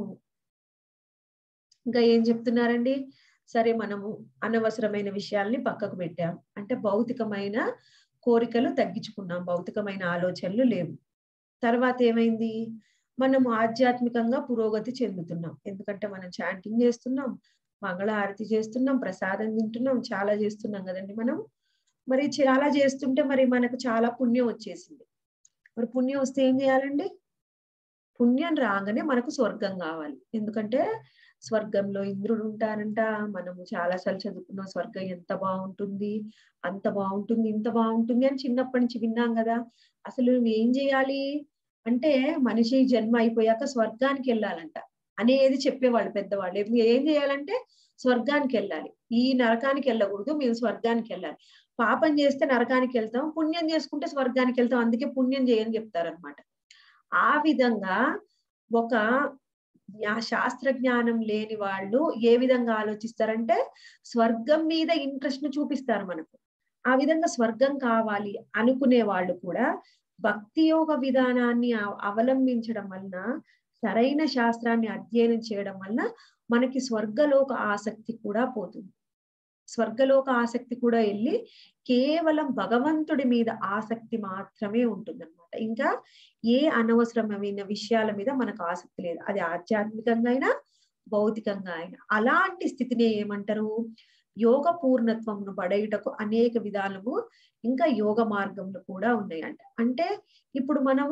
ఇంకా ఏం చెప్తున్నారండి, సరే మనము అనవసరమైన విషయాల్ని పక్కకు పెట్టాం అంటే భౌతికమైన కోరికలు తగ్గించుకున్నాం, భౌతికమైన ఆలోచనలు లేవు. తర్వాత ఏమైంది, మనము ఆధ్యాత్మికంగా పురోగతి చెందుతున్నాం. ఎందుకంటే మనం చాంటింగ్ చేస్తున్నాం, మంగళహారతి చేస్తున్నాం, ప్రసాదం తింటున్నాం, చాలా చేస్తున్నాం కదండి మనం. మరి చాలా చేస్తుంటే మరి మనకు చాలా పుణ్యం వచ్చేసింది. మరి పుణ్యం వస్తే ఏం చేయాలండి, పుణ్యం రాగానే మనకు స్వర్గం కావాలి. ఎందుకంటే స్వర్గంలో ఇంద్రుడు ఉంటారంట. మనము చాలాసార్లు చదువుకున్నాం, స్వర్గం ఎంత బాగుంటుంది, అంత బాగుంటుంది, ఇంత బాగుంటుంది అని చిన్నప్పటి నుంచి విన్నాం కదా. అసలు నువ్వు ఏం చేయాలి అంటే మనిషి జన్మ అయిపోయాక స్వర్గానికి వెళ్ళాలంట అనేది చెప్పేవాళ్ళు పెద్దవాళ్ళు. ఏం చేయాలంటే స్వర్గానికి వెళ్ళాలి, ఈ నరకానికి వెళ్ళకూడదు, మేము స్వర్గానికి వెళ్ళాలి. పాపం చేస్తే నరకానికి వెళ్తాం, పుణ్యం చేసుకుంటే స్వర్గానికి వెళ్తాం, అందుకే పుణ్యం చేయని చెప్తారనమాట. ఆ విధంగా ఒక శాస్త్ర జ్ఞానం లేని వాళ్ళు ఏ విధంగా ఆలోచిస్తారంటే స్వర్గం మీద ఇంట్రెస్ట్ ను చూపిస్తారు మనకు. ఆ విధంగా స్వర్గం కావాలి అనుకునే వాళ్ళు కూడా భక్తి యోగ విధానాన్ని అవలంబించడం వలన, సరైన శాస్త్రాన్ని అధ్యయనం చేయడం వలన మనకి స్వర్గలోక ఆసక్తి కూడా పోతుంది. స్వర్గలోక ఆసక్తి కూడా వెళ్ళి కేవలం భగవంతుడి మీద ఆసక్తి మాత్రమే ఉంటుందన్నమాట. ఇంకా ఏ అనవసరమైన విషయాల మీద మనకు ఆసక్తి లేదు, అది ఆధ్యాత్మికంగా అయినా భౌతికంగా అయినా. అలాంటి స్థితిని ఏమంటారు, యోగ పూర్ణత్వంను పడేయుటకు అనేక విధాలము ఇంకా యోగ మార్గములు కూడా ఉన్నాయంట. అంటే ఇప్పుడు మనము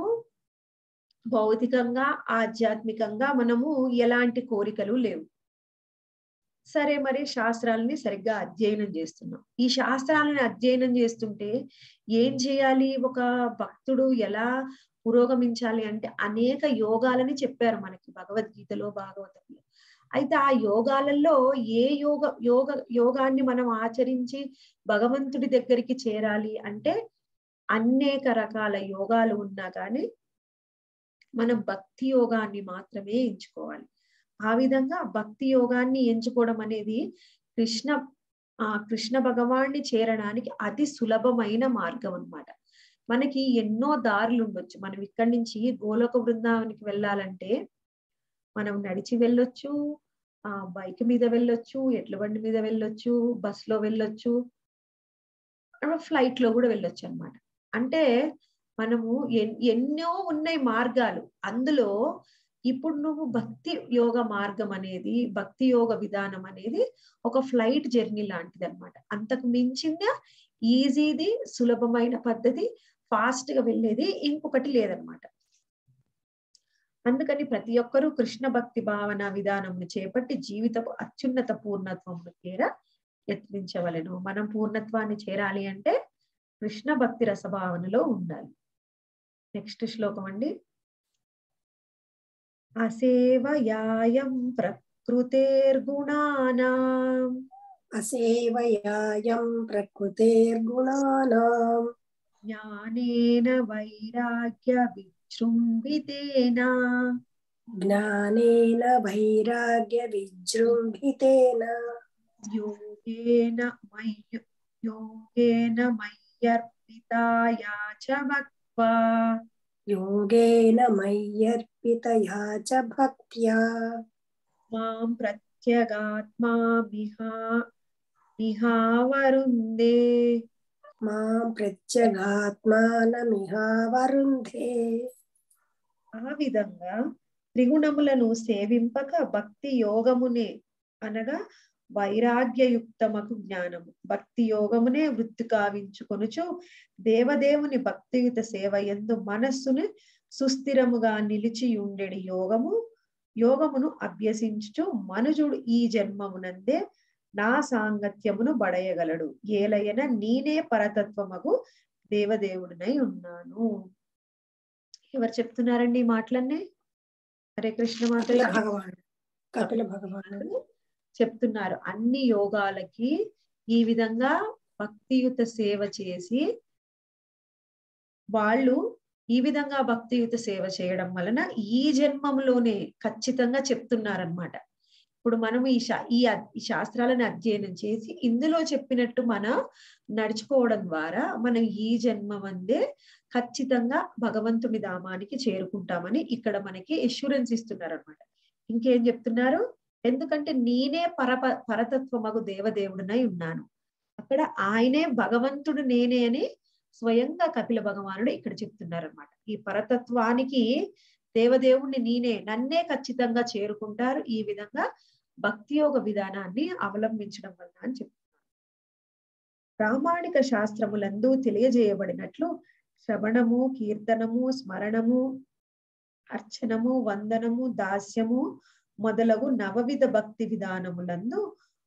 భౌతికంగా ఆధ్యాత్మికంగా మనము ఎలాంటి కోరికలు లేవు. సరే, మరి శాస్త్రాలని సరిగ్గా అధ్యయనం చేస్తున్నాం. ఈ శాస్త్రాలను అధ్యయనం చేస్తుంటే ఏం చేయాలి, ఒక భక్తుడు ఎలా పురోగమించాలి అంటే అనేక యోగాలని చెప్పారు మనకి భగవద్గీతలో, భాగవతంలో. అయితే ఆ యోగాలలో ఏ యోగాన్ని మనం ఆచరించి భగవంతుడి దగ్గరికి చేరాలి అంటే అనేక రకాల యోగాలు ఉన్నా కానీ మనం భక్తి యోగాన్ని మాత్రమే ఎంచుకోవాలి. ఆ విధంగా భక్తి యోగాన్ని ఎంచుకోవడం అనేది కృష్ణ భగవాన్ని చేరడానికి అతి సులభమైన మార్గం అన్నమాట. మనకి ఎన్నో దారులు ఉండొచ్చు. మనం ఇక్కడి నుంచి గోలోక బృందావనికి వెళ్ళాలంటే మనం నడిచి వెళ్ళొచ్చు, బైక్ మీద వెళ్ళొచ్చు, ఎడ్ల బండి మీద వెళ్ళొచ్చు, బస్ లో వెళ్ళొచ్చు, ఫ్లైట్ లో కూడా వెళ్ళొచ్చు అన్నమాట. అంటే మనము ఎన్నో ఉన్నాయి మార్గాలు. అందులో ఇప్పుడు నువ్వు భక్తి యోగ మార్గం అనేది, భక్తి యోగ విధానం అనేది ఒక ఫ్లైట్ జర్నీ లాంటిది అన్నమాట. అంతకు మించిందా ఈజీది, సులభమైన పద్ధతి, ఫాస్ట్ గా వెళ్ళేది ఇంకొకటి లేదనమాట. అందుకని ప్రతి ఒక్కరూ కృష్ణ భక్తి భావన విధానం చేపట్టి జీవితపు అత్యున్నత పూర్ణత్వం చేర యత్నించవలెను. మనం పూర్ణత్వాన్ని చేరాలి అంటే కృష్ణ భక్తి రసభావనలో ఉండాలి. నెక్స్ట్ శ్లోకం అండి. అసేవయాయం ప్రకృతేర్గుణానాం అసేవయాయం ప్రకృతేర్గుణానాం జ్ఞానేన వైరాగ్య విజృంభితేన జ్ఞానేన వైరాగ్య విజృంభితేన యోగేన మయ్యర్పితాయా చ భక్త్వా యోగేన మయ్యర్పితయా చ భక్త్యా మాం ప్రత్యగాత్మా మిహావరుందే. మాం ప్రత్యగాత్మానమిహావరుంధే. ఆ విధంగా త్రిగుణములను సేవింపక భక్తి యోగమునే అనగా వైరాగ్యయుక్తమకు జ్ఞానము భక్తి యోగమునే వృత్తి కావించుకొనుచు దేవదేవుని భక్తియుత సేవ యందు మనస్సును సుస్థిరముగా నిలిచి ఉండెడి యోగమును అభ్యసించుచు మనుజుడు ఈ జన్మమునందే నా సాంగత్యమును బడయగలడు. ఏలయన నేనే పరతత్వమగు దేవదేవుడినై ఉన్నాను. ఎవరు చెప్తున్నారండి ఈ మాటలన్నీ? హరే కృష్ణ మాతయ్య కపిల భగవానుడు చెప్తున్నారు. అన్ని యోగాలకి ఈ విధంగా భక్తియుత సేవ చేసి వాళ్ళు ఈ విధంగా భక్తియుత సేవ చేయడం వలన ఈ జన్మంలోనే ఖచ్చితంగా చెప్తున్నారనమాట. ఇప్పుడు మనం ఈ శాస్త్రాలను అధ్యయనం చేసి ఇందులో చెప్పినట్టు మనం నడుచుకోవడం ద్వారా మనం ఈ జన్మమందే ఖచ్చితంగా భగవంతుని ధామానికి చేరుకుంటామని ఇక్కడ మనకి ఎష్యూరెన్స్ ఇస్తున్నారు అనమాట. ఇంకేం చెప్తున్నారు? ఎందుకంటే నేనే పరతత్వమగు దేవదేవుడినై ఉన్నాను. అక్కడ ఆయనే భగవంతుడు నేనే అని స్వయంగా కపిల భగవానుడు ఇక్కడ చెప్తున్నారు అనమాట. ఈ పరతత్వానికి దేవదేవుణ్ణి నేనే నన్నే ఖచ్చితంగా చేరుకుంటారు ఈ విధంగా భక్తి యోగ విధానాన్ని అవలంబించడం వల్ల అని చెప్తున్నారు. ప్రామాణిక శాస్త్రములందు తెలియజేయబడినట్లు శ్రవణము, కీర్తనము, స్మరణము, అర్చనము, వందనము, దాస్యము మొదలగు నవవిధ భక్తి విధానములందు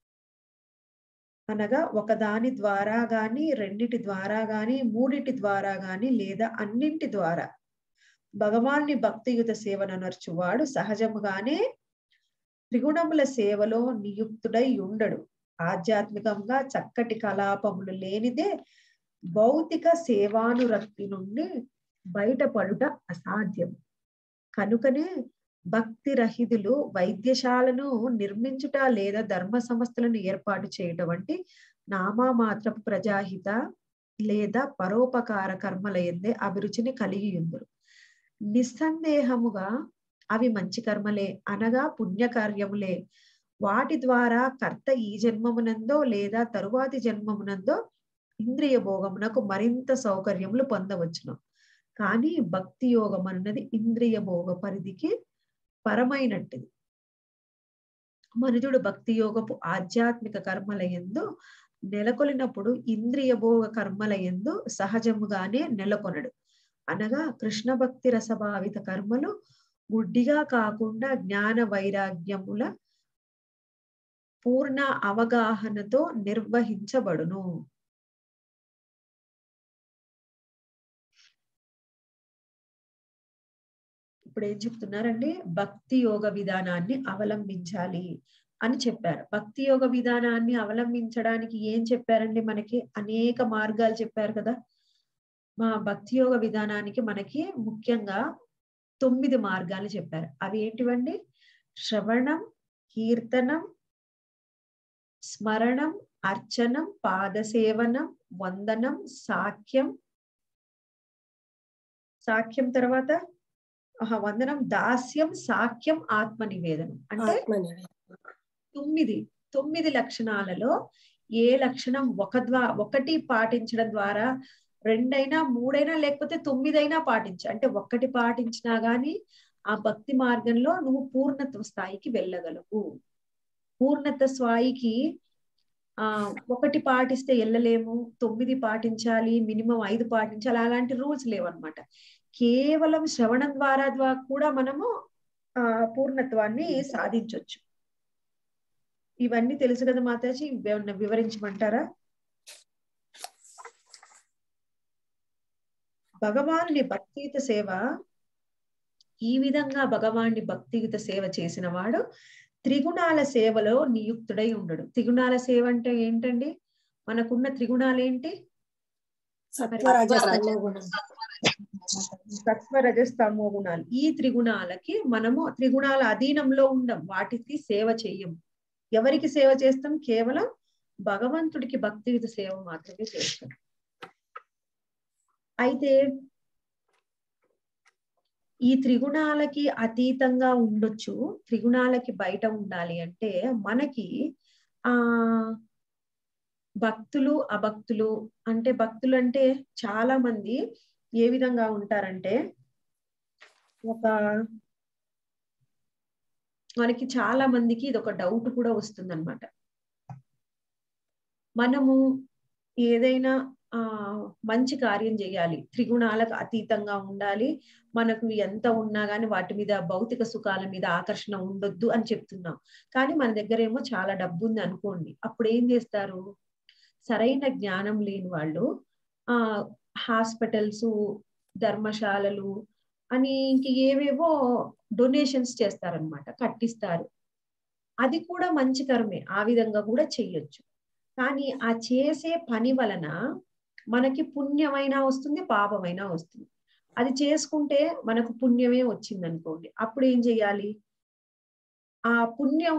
అనగా ఒకదాని ద్వారా గాని, రెండిటి ద్వారా గాని, మూడిటి ద్వారా గాని లేదా అన్నింటి ద్వారా భగవాన్ని భక్తియుత సేవను నర్చువాడు సహజముగానే త్రిగుణముల సేవలో నియుక్తుడై ఉండడు. ఆధ్యాత్మికంగా చక్కటి కలాపములు లేనిదే భౌతిక సేవానురక్తి నుండి బయటపడుట అసాధ్యం. కనుకనే భక్తి రహితులు వైద్యశాలను నిర్మించుట లేదా ధర్మ సంస్థలను ఏర్పాటు చేయటం వంటి నామమాత్రపు ప్రజాహిత లేదా పరోపకార కర్మల యందే అభిరుచిని కలిగి ఉందరు. నిస్సందేహముగా అవి మంచి కర్మలే అనగా పుణ్యకార్యములే. వాటి ద్వారా కర్త ఈ జన్మమునందో లేదా తరువాతి జన్మమునందో ఇంద్రియ భోగమునకు మరింత సౌకర్యములు పొందవచ్చును. కానీ భక్తి యోగం అన్నది ఇంద్రియ భోగ పరిధికి పరమైనట్టుది. మనుజుడు భక్తి యోగపు ఆధ్యాత్మిక కర్మల యందు నెలకొలినప్పుడు ఇంద్రియ భోగ కర్మల యందు సహజముగానే నెలకొనడు. అనగా కృష్ణ భక్తి రసభావిత కర్మలు గుడ్డిగా కాకుండా జ్ఞాన వైరాగ్యముల పూర్ణ అవగాహనతో నిర్వహించబడును. ఇప్పుడు ఏం చెప్తున్నారండి? భక్తి యోగ విధానాన్ని అవలంబించాలి అని చెప్పారు. భక్తి యోగ విధానాన్ని అవలంబించడానికి ఏం చెప్పారండి? మనకి అనేక మార్గాలు చెప్పారు కదా. మా భక్తి యోగ విధానానికి మనకి ముఖ్యంగా 9 మార్గాలు చెప్పారు. అవి ఏంటివండి? శ్రవణం, కీర్తనం, స్మరణం, అర్చనం, పాదసేవనం, వందనం, సాఖ్యం తర్వాత వందనం, దాస్యం, సాఖ్యం, ఆత్మ నివేదనం. అంటే 9 లక్షణాలలో ఏ లక్షణం ఒకటి పాటించడం ద్వారా 2 అయినా 3 అయినా లేకపోతే 9 అయినా అంటే 1 పాటించినా గాని ఆ భక్తి మార్గంలో నువ్వు పూర్ణత్వ స్థాయికి వెళ్ళగలవు. పూర్ణత్వ స్థాయికి 1 పాటిస్తే వెళ్ళలేము, 9 పాటించాలి, మినిమం 5 పాటించాలి, అలాంటి రూల్స్ లేవన్నమాట. కేవలం శ్రవణం ద్వారా కూడా మనము పూర్ణత్వాన్ని సాధించవచ్చు. ఇవన్నీ తెలుసు కదా మాతాజీ, వివరించమంటారా? భగవానుని భక్తియుత సేవ, ఈ విధంగా భగవాన్ని భక్తియుత సేవ చేసిన వాడు త్రిగుణాల సేవలో నియుక్తుడై ఉండడు. త్రిగుణాల సేవ అంటే ఏంటండి? మనకున్న త్రిగుణాలు ఏంటి? సత్వరజస్తమో గుణం. సత్వ రజస్తమో గుణాలు. ఈ త్రిగుణాలకి మనము త్రిగుణాల అధీనంలో ఉండం, వాటికి సేవ చెయ్యం. ఎవరికి సేవ చేస్తాం? కేవలం భగవంతుడికి భక్తియుత సేవ మాత్రమే చేస్తాం. అయితే ఈ త్రిగుణాలకి అతీతంగా ఉండొచ్చు, త్రిగుణాలకి బయట ఉండాలి అంటే మనకి భక్తులు అభక్తులు అంటే, భక్తులు అంటే చాలా మంది ఏ విధంగా ఉంటారంటే, మనకి చాలా మందికి ఇది ఒక డౌట్ కూడా వస్తుంది అనమాట. మనము ఏదైనా మంచి కార్యం చేయాలి, త్రిగుణాలకు అతీతంగా ఉండాలి, మనకు ఎంత ఉన్నా గానీ వాటి మీద భౌతిక సుఖాల మీద ఆకర్షణ ఉండొద్దు అని చెప్తున్నాం. కానీ మన దగ్గర ఏమో చాలా డబ్బు ఉంది అనుకోండి, అప్పుడు ఏం చేస్తారు? సరైన జ్ఞానం లేని వాళ్ళు హాస్పిటల్స్, ధర్మశాలలు అని ఇంక ఏవేవో డొనేషన్స్ చేస్తారనమాట, కట్టిస్తారు. అది కూడా మంచి కర్మే, ఆ విధంగా కూడా చెయ్యొచ్చు. కానీ ఆ చేసే పని వలన మనకి పుణ్యమైనా వస్తుంది, పాపమైనా వస్తుంది. అది చేసుకుంటే మనకు పుణ్యమే వచ్చింది అనుకోండి, అప్పుడు ఏం చెయ్యాలి? ఆ పుణ్యం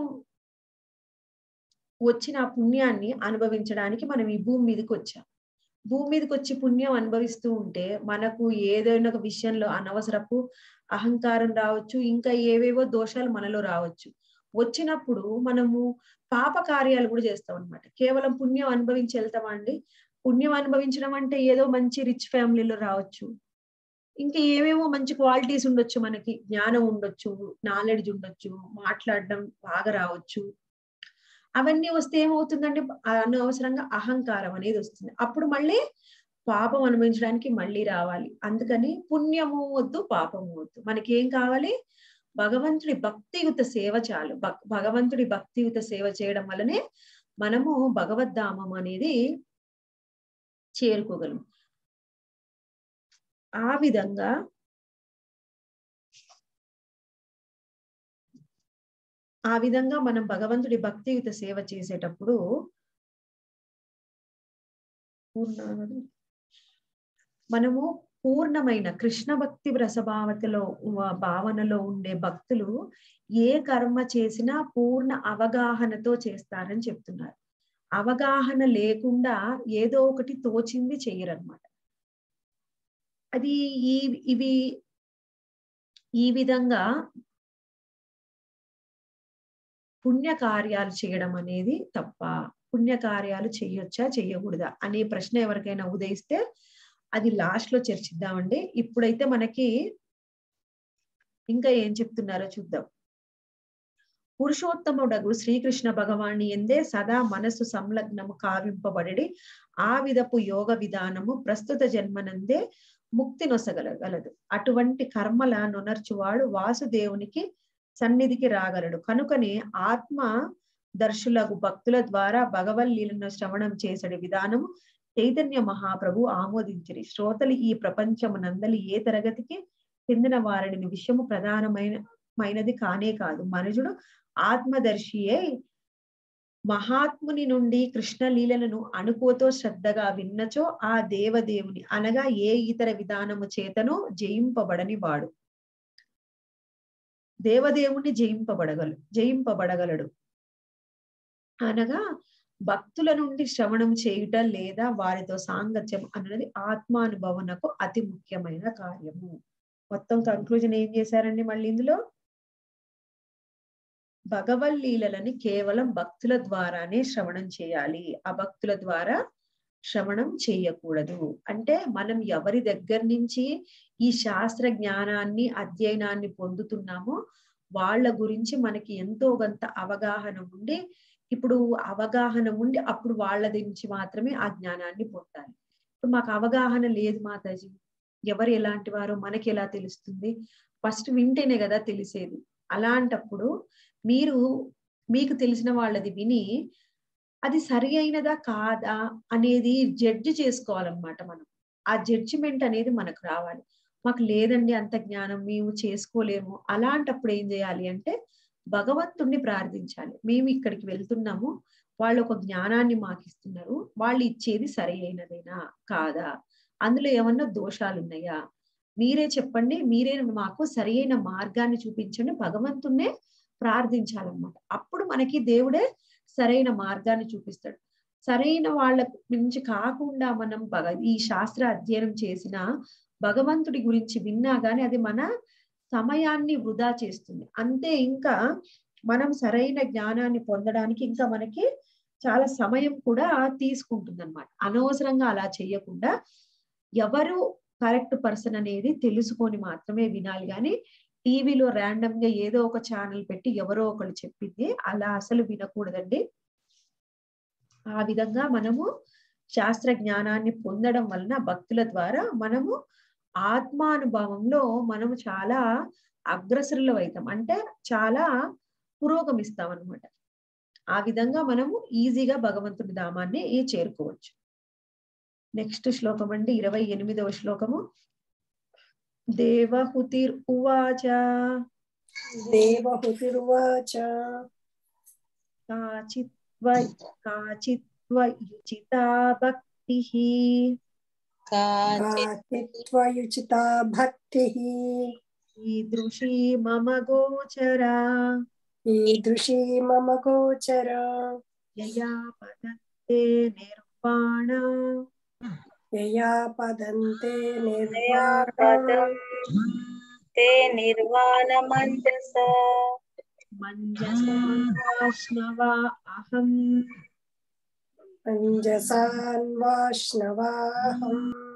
వచ్చిన ఆ పుణ్యాన్ని అనుభవించడానికి మనం ఈ భూమి మీదకి వచ్చాం. భూమి మీదకి వచ్చి పుణ్యం అనుభవిస్తూ ఉంటే మనకు ఏదైనా ఒక విషయంలో అనవసరపు అహంకారం రావచ్చు, ఇంకా ఏవేవో దోషాలు మనలో రావచ్చు. వచ్చినప్పుడు మనము పాప కార్యాలు కూడా చేస్తాం అనమాట. కేవలం పుణ్యం అనుభవించి వెళ్తామా అండి? పుణ్యం అనుభవించడం అంటే ఏదో మంచి రిచ్ ఫ్యామిలీలో రావచ్చు, ఇంకా ఏవేవో మంచి క్వాలిటీస్ ఉండొచ్చు, మనకి జ్ఞానం ఉండొచ్చు, నాలెడ్జ్ ఉండొచ్చు, మాట్లాడడం బాగా రావచ్చు. అవన్నీ వస్తే ఏమవుతుందంటే అనవసరంగా అహంకారం అనేది వస్తుంది. అప్పుడు మళ్ళీ పాపం అనుభవించడానికి మళ్ళీ రావాలి. అందుకని పుణ్యము వద్దు, పాపము వద్దు. మనకి ఏం కావాలి? భగవంతుడి భక్తియుత సేవ చాలు. భగవంతుడి భక్తియుత సేవ చేయడం వల్లనే మనము భగవద్ధామం అనేది చేరుకోగలం. ఆ విధంగా మనం భగవంతుడి భక్తియుత సేవ చేసేటప్పుడు మనము పూర్ణమైన కృష్ణ భక్తి రసభావతలో భావనలో ఉండే భక్తులు ఏ కర్మ చేసినా పూర్ణ అవగాహనతో చేస్తారని చెప్తున్నారు. అవగాహన లేకుండా ఏదో ఒకటి తోచింది చెయ్యరన్నమాట. అది ఈ విధంగా పుణ్యకార్యాలు చేయడం అనేది తప్ప, పుణ్యకార్యాలు చెయ్యొచ్చా చెయ్యకూడదా అనే ప్రశ్న ఎవరికైనా ఉదయిస్తే అది లాస్ట్ లో చర్చిద్దామండి. ఇప్పుడైతే మనకి ఇంకా ఏం చెప్తున్నారో చూద్దాం. పురుషోత్తముడగు శ్రీకృష్ణ భగవాని ఎందే సదా మనస్సు సంలగ్నము కావింపబడి ఆ విధపు యోగ విధానము ప్రస్తుత జన్మనందే ముక్తి నొసగలగలదు. అటువంటి కర్మల నొనర్చువాడు వాసుదేవునికి సన్నిధికి రాగలడు. కనుకనే ఆత్మ దర్శులకు భక్తుల ద్వారా భగవల్లీలను శ్రవణం చేసడి విధానము చైతన్య మహాప్రభు ఆమోదించిరి. శ్రోతలు ఈ ప్రపంచమునందలి ఏ తరగతికి చెందిన వారిని విషయము ప్రధానమైనది కానే కాదు. మనుజుడు ఆత్మదర్శియే మహాత్ముని నుండి కృష్ణ లీలలను అనుకోతో శ్రద్ధగా విన్నచో ఆ దేవదేవుని అనగా ఏ ఇతర విధానము చేతనో జయింపబడని వాడు దేవదేవుని జయింపబడగలడు. అనగా భక్తుల నుండి శ్రవణం చేయుట లేదా వారితో సాంగత్యం అన్నది ఆత్మానుభవనకు అతి ముఖ్యమైన కార్యము. మొత్తం కంక్లూజన్ ఏం చేశారండి? మళ్ళీ ఇందులో భగవల్లీలని కేవలం భక్తుల ద్వారానే శ్రవణం చేయాలి, అభక్తుల ద్వారా శ్రవణం చేయకూడదు. అంటే మనం ఎవరి దగ్గర నుంచి ఈ శాస్త్ర జ్ఞానాన్ని అధ్యయనాన్ని పొందుతున్నామో వాళ్ళ గురించి మనకి ఎంతో కొంత అవగాహన ఉండి, అప్పుడు వాళ్ళ నుంచి మాత్రమే ఆ జ్ఞానాన్ని పొందాలి. ఇప్పుడు మాకు అవగాహన లేదు మాతాజీ, ఎవరు ఎలాంటి వారో మనకి ఎలా తెలుస్తుంది? ఫస్ట్ వింటేనే కదా తెలిసేది. అలాంటప్పుడు మీకు తెలిసిన వాళ్ళది విని అది సరి అయినదా కాదా అనేది జడ్జి చేసుకోవాలన్నమాట మనం. ఆ జడ్జిమెంట్ అనేది మనకు రావాలి. మాకు లేదండి అంత జ్ఞానం, మేము చేసుకోలేము. అలాంటప్పుడు ఏం చేయాలి అంటే భగవంతుణ్ణి ప్రార్థించాలి. మేము ఇక్కడికి వెళ్తున్నాము, వాళ్ళు ఒక జ్ఞానాన్ని మాకు ఇస్తున్నారు, వాళ్ళు ఇచ్చేది సరి అయినదేనా కాదా, అందులో ఏమన్నా దోషాలు ఉన్నాయా, మీరే చెప్పండి, మీరే మాకు సరి అయిన మార్గాన్ని చూపించండి, భగవంతుణ్ణే ప్రార్థించాలన్నమాట. అప్పుడు మనకి దేవుడే సరైన మార్గాన్ని చూపిస్తాడు. సరైన వాళ్ళ నుంచి కాకుండా మనం ఈ శాస్త్ర అధ్యయనం చేసిన భగవంతుడి గురించి విన్నా గాని అది మన సమయాన్ని వృధా చేస్తుంది. అంతే, ఇంకా మనం సరైన జ్ఞానాన్ని పొందడానికి ఇంకా మనకి చాలా సమయం కూడా తీసుకుంటుంది అనమాట. అనవసరంగా అలా చేయకుండా ఎవరు కరెక్ట్ పర్సన్ అనేది తెలుసుకొని మాత్రమే వినాలి. కానీ టీవీలో ర్యాండమ్ గా ఏదో ఒక ఛానల్ పెట్టి ఎవరో ఒకరు చెప్పింది అలా అసలు వినకూడదండి. ఆ విధంగా మనము శాస్త్ర జ్ఞానాన్ని పొందడం వలన భక్తుల ద్వారా మనము ఆత్మానుభవంలో మనము చాలా అగ్రసరులు అవుతాం, అంటే చాలా పురోగమిస్తాం అన్నమాట. ఆ విధంగా మనము ఈజీగా భగవంతుడి ధామాన్ని చేరుకోవచ్చు. నెక్స్ట్ శ్లోకం అండి, 28వ శ్లోకము. దేవహుతిర్ ఉవాచ దేవహుతిర్వాచ కాచిత్వయుచితా భక్తిః కాచిత్వయుచితా భక్తిః ఈదృశీ మమ గోచరా ఈదృశీ మమ గోచరా యయా పదంతే నిర్వాణ యయా పదంతే నిర్వాణమంజస మంజసాన్వాష్ణవా అహం అంజసాన్వాష్ణవాహం.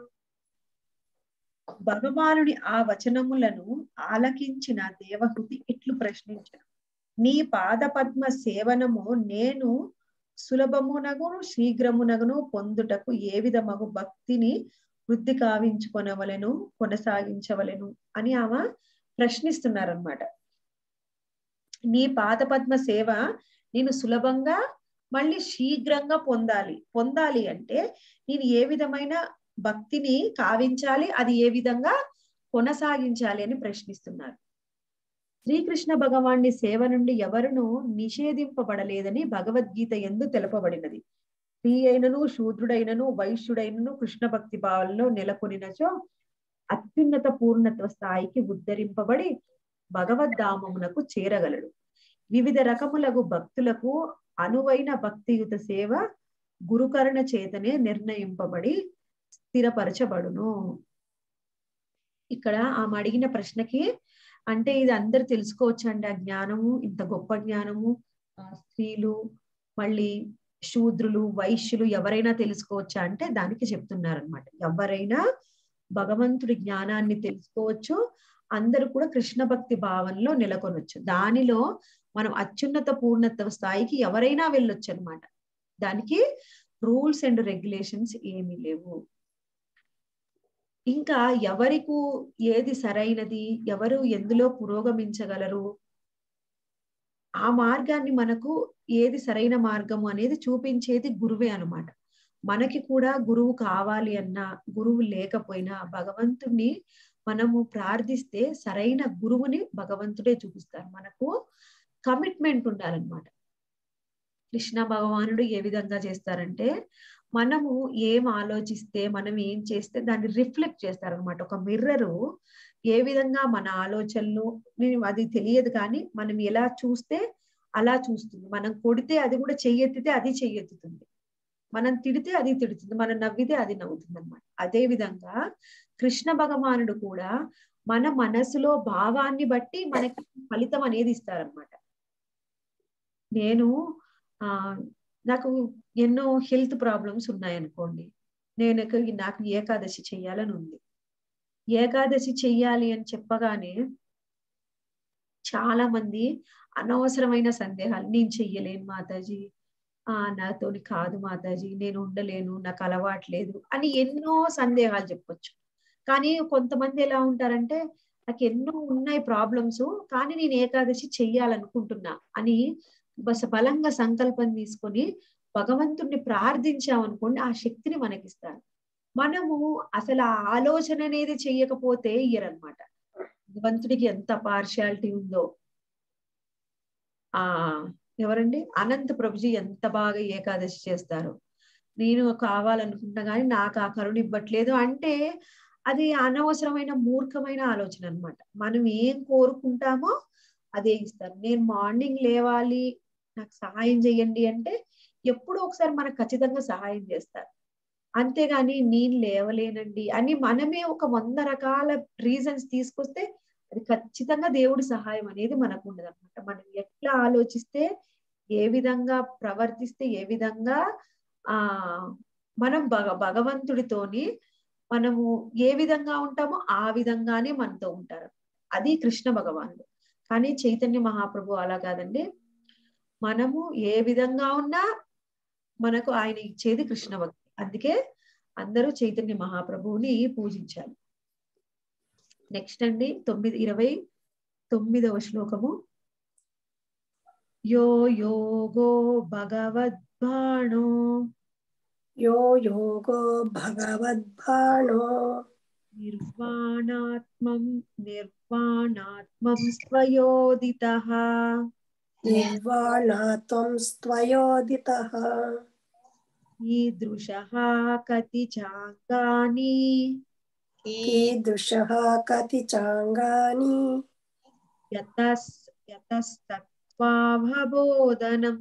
భగవానుడి ఆ వచనములను ఆలకించిన దేవహుతి ఇట్లు ప్రశ్నించను. నీ పాద పద్మ సేవనము నేను సులభమునగును శీఘ్రమునగును పొందుటకు ఏ విధమగు భక్తిని వృద్ధి కావించుకొనవలెను కొనసాగించవలెను అని ఆమె ప్రశ్నిస్తున్నారనమాట. నీ పాద పద్మ సేవ నేను సులభంగా మళ్ళీ శీఘ్రంగా పొందాలి అంటే నేను ఏ విధమైన భక్తిని కావించాలి, అది ఏ విధంగా కొనసాగించాలి అని ప్రశ్నిస్తున్నారు. శ్రీకృష్ణ భగవాన్ని సేవ నుండి ఎవరును నిషేధింపబడలేదని భగవద్గీత యందు తెలుపబడినది. స్త్రీ అయినను శూద్రుడైనను వైశ్యుడైనను కృష్ణ భక్తి భావంలో నెలకొనినచో అత్యున్నత పూర్ణత్వ స్థాయికి ఉద్ధరింపబడి భగవద్ధామమునకు చేరగలడు. వివిధ రకములకు భక్తులకు అనువైన భక్తియుత సేవ గురుకరణ చేతనే నిర్ణయింపబడి స్థిరపరచబడును. ఇక్కడ ఆమె అడిగిన ప్రశ్నకి అంటే ఇది అందరు తెలుసుకోవచ్చు అండి, ఆ జ్ఞానము ఇంత గొప్ప జ్ఞానము స్త్రీలు మళ్ళీ శూద్రులు వైశ్యులు ఎవరైనా తెలుసుకోవచ్చా అంటే దానికి చెప్తున్నారనమాట. ఎవరైనా భగవంతుడి జ్ఞానాన్ని తెలుసుకోవచ్చు, అందరూ కూడా కృష్ణ భక్తి భావనలో నెలకొనొచ్చు. దానిలో మనం అత్యున్నత పూర్ణత్వ స్థాయికి ఎవరైనా వెళ్ళొచ్చు అనమాట. దానికి రూల్స్ అండ్ రెగ్యులేషన్స్ ఏమీ లేవు. ఇంకా ఎవరికి ఏది సరైనది, ఎవరు ఎందులో పురోగమించగలరు, ఆ మార్గాన్ని మనకు ఏది సరైన మార్గము అనేది చూపించేది గురువే అన్నమాట. మనకి కూడా గురువు కావాలి అన్నా గురువు లేకపోయినా భగవంతుణ్ణి మనము ప్రార్థిస్తే సరైన గురువుని భగవంతుడే చూపిస్తారు. మనకు కమిట్మెంట్ ఉండాలన్నమాట. కృష్ణ భగవానుడు ఏ విధంగా చేస్తారంటే మనము ఏం ఆలోచిస్తే మనం ఏం చేస్తే దాన్ని రిఫ్లెక్ట్ చేస్తారనమాట. ఒక మిర్రరు ఏ విధంగా మన ఆలోచనలు అది తెలియదు కానీ మనం ఎలా చూస్తే అలా చూస్తుంది. మనం కొడితే అది కూడా చెయ్యెత్తితే అది చెయ్యెత్తుతుంది, మనం తిడితే అది తిడుతుంది, మనం నవ్వితే అది నవ్వుతుంది అనమాట. అదే విధంగా కృష్ణ భగవానుడు కూడా మన మనసులో భావాన్ని బట్టి మనకి ఫలితం అనేది ఇస్తారనమాట. నాకు ఎన్నో హెల్త్ ప్రాబ్లమ్స్ ఉన్నాయనుకోండి, నాకు ఏకాదశి చెయ్యాలని ఉంది. ఏకాదశి చెయ్యాలి అని చెప్పగానే చాలా మంది అనవసరమైన సందేహాలు, నేను చెయ్యలేను మాతాజీ, నాతోని కాదు మాతాజీ, నేను ఉండలేను, నాకు అలవాట్లేదు అని ఎన్నో సందేహాలు చెప్పొచ్చు. కానీ కొంతమంది ఎలా ఉంటారంటే నాకు ఎన్నో ఉన్నాయి ప్రాబ్లమ్స్ కానీ నేను ఏకాదశి చెయ్యాలనుకుంటున్నా అని బలంగా సంకల్పం తీసుకొని భగవంతుణ్ణి ప్రార్థించామనుకోండి, ఆ శక్తిని మనకిస్తారు. మనము అసలు ఆ ఆలోచన అనేది చెయ్యకపోతే ఇయ్యరనమాట. భగవంతుడికి ఎంత పార్షియాలిటీ ఉందో. ఆ ఎవరండి అనంత ప్రభుజీ ఎంత బాగా ఏకాదశి చేస్తారు. నేను కావాలనుకుంటున్నా కానీ నాకు ఆ కరుణ ఇవ్వట్లేదు అంటే అది అనవసరమైన మూర్ఖమైన ఆలోచన అన్నమాట. మనం ఏం కోరుకుంటామో అదే ఇస్తారు. నేను మార్నింగ్ లేవాలి, నాకు సహాయం చేయండి అంటే ఎప్పుడో ఒకసారి మనకు ఖచ్చితంగా సహాయం చేస్తారు. అంతేగాని నేను లేవలేనండి అని మనమే ఒక 100 రకాల రీజన్స్ తీసుకొస్తే అది ఖచ్చితంగా దేవుడి సహాయం అనేది మనకు ఉండదు అనమాట. మనం ఎట్లా ఆలోచిస్తే, ఏ విధంగా ప్రవర్తిస్తే, ఏ విధంగా ఆ మనం భగవంతుడితోని మనము ఏ విధంగా ఉంటామో ఆ విధంగానే మనతో ఉంటారు. అది కృష్ణ భగవానుడు. కానీ చైతన్య మహాప్రభు అలా కాదండి. మనము ఏ విధంగా ఉన్నా మనకు ఆయన ఇచ్చేది కృష్ణ భక్తి. అందుకే అందరూ చైతన్య మహాప్రభువుని పూజించాలి. నెక్స్ట్ అండి 29వ శ్లోకము. యో యోగో భగవద్భాణో యో యోగో భగవద్భాణో నిర్వాణాత్మం స్వయోదితః నిర్వాణాత్వం స్త్వయోదితః ఈదృశః కతి చాంగాని కీదృశః కతి చాంగాని యతస్తత్వావబోధనం.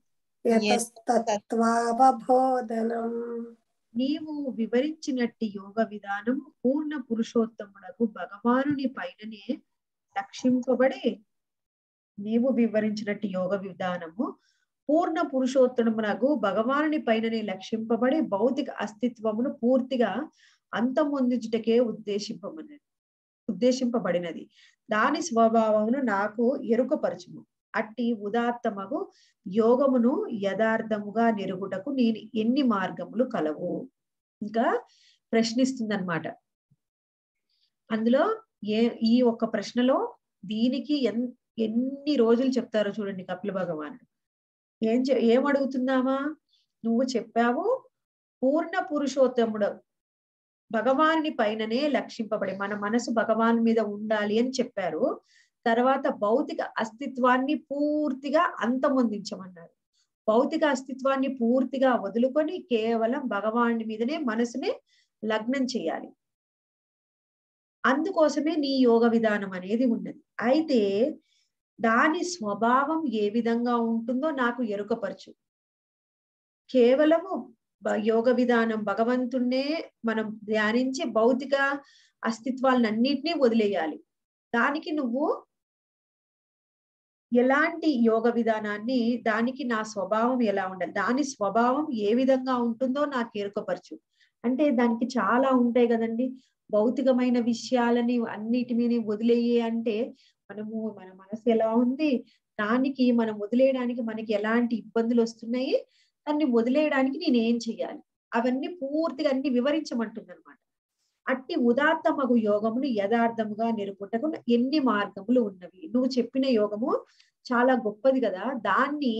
యతస్తత్వావబోధనం. నీవు వివరించినట్టి యోగ విధానము పూర్ణ పురుషోత్తమునకు భగవానుని పైననే లక్షింపబడి, నీవు వివరించినట్టు యోగ విధానము పూర్ణ పురుషోత్తమునకు భగవానుని పైననే లక్షింపబడి భౌతిక అస్తిత్వమును పూర్తిగా అంతమొందించుటకే ఉద్దేశింపబడినది. దాని స్వభావమును నాకు ఎరుకపరచుము. అట్టి ఉదాత్తమగు యోగమును యథార్థముగా నెరుగుటకు నేను ఎన్ని మార్గములు కలవు. ఇంకా ప్రశ్నిస్తుందన్నమాట. అందులో ఈ ఒక్క ప్రశ్నలో దీనికి ఎన్ని రోజులు చెప్తారో చూడండి కపిల భగవానుడు. ఏం అడుగుతున్నామా? నువ్వు చెప్పావు పూర్ణ పురుషోత్తముడు భగవాన్ని పైననే లక్షింపబడి మన మనసు భగవాన్ మీద ఉండాలి అని చెప్పారు. తర్వాత భౌతిక అస్తిత్వాన్ని పూర్తిగా అంతమొందించమన్నారు. భౌతిక అస్తిత్వాన్ని పూర్తిగా వదులుకొని కేవలం భగవాన్ మీదనే మనసునే లగ్నం చేయాలి. అందుకోసమే నీ యోగ విధానం అనేది ఉన్నది. అయితే దాని స్వభావం ఏ విధంగా ఉంటుందో నాకు ఎరుకపరచు. కేవలము యోగ విధానం భగవంతుణ్ణే మనం ధ్యానించి భౌతిక అస్తిత్వాలన్నింటినీ వదిలేయాలి. దానికి నువ్వు ఎలాంటి యోగ విధానాన్ని, దానికి నా స్వభావం ఎలా ఉండాలి, దాని స్వభావం ఏ విధంగా ఉంటుందో నాకు ఎరుకపరచు. అంటే దానికి చాలా ఉంటాయి కదండి. భౌతికమైన విషయాలని అన్నిటిని వదిలేయి అంటే మన మనసు ఎలా ఉంది, దానికి మనం వదిలేయడానికి మనకి ఎలాంటి ఇబ్బందులు వస్తున్నాయి, దాన్ని వదిలేయడానికి నేను ఏం చెయ్యాలి, అవన్నీ పూర్తిగా అన్ని వివరించమంటుంది అనమాట. అట్టి ఉదాత్తమగు యోగమును యథార్థముగా నిరుపుటకు ఎన్ని మార్గములు ఉన్నవి. నువ్వు చెప్పిన యోగము చాలా గొప్పది కదా, దాన్ని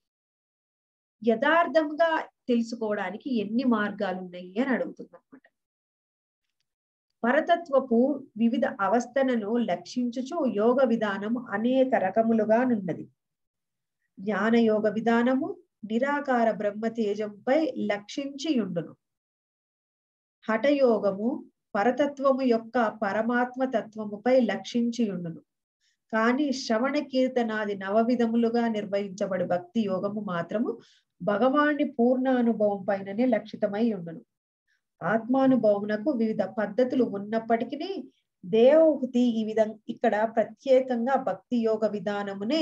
యథార్థంగా తెలుసుకోవడానికి ఎన్ని మార్గాలు ఉన్నాయి అని అడుగుతుంది అనమాట. పరతత్వపు వివిధ అవస్థలను లక్షించుచు యోగ విధానము అనేక రకములుగా నున్నది. జ్ఞాన యోగ విధానము నిరాకార బ్రహ్మ తేజంపై లక్షించి ఉండును. హఠయోగము పరతత్వము యొక్క పరమాత్మ తత్వముపై లక్షించి ఉండును. కానీ శ్రవణ కీర్తనాది నవవిధములుగా నిర్వహించబడి భక్తి యోగము మాత్రము భగవాన్ని పూర్ణ అనుభవం పైననే లక్షితమై ఉండును. ఆత్మానుభవమునకు వివిధ పద్ధతులు ఉన్నప్పటికీ దేవహుతి ఈ విధంగా ఇక్కడ ప్రత్యేకంగా భక్తి యోగ విధానమునే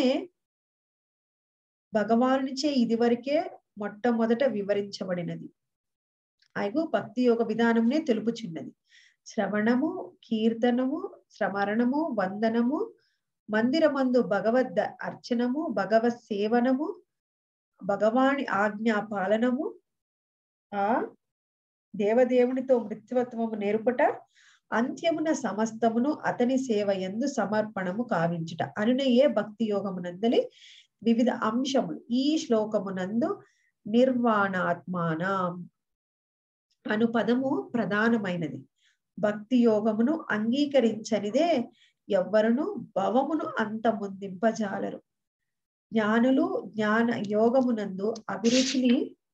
భగవానునిచే ఇదివరకే మొట్టమొదట వివరించబడినది. అయిగు భక్తి యోగ విధానంనే తెలుపుచున్నది. శ్రవణము, కీర్తనము, స్మరణము, వందనము, మందిరమందు భగవద్ అర్చనము, భగవత్ సేవనము, భగవాని ఆజ్ఞా పాలనము, ఆ దేవదేవునితో మృత్యుత్వము నేర్పుట, అంత్యమున సమస్తమును అతని సేవ యందు సమర్పణము కావించుట అనునయే భక్తి యోగమునందలి వివిధ అంశములు. ఈ శ్లోకమునందు నిర్వాణాత్మానం అను పదము ప్రధానమైనది. భక్తి యోగమును అంగీకరించనిదే ఎవ్వరును భవమును అంతమొందింపజాలరు. జ్ఞానులు జ్ఞాన యోగమునందు అభిరుచిని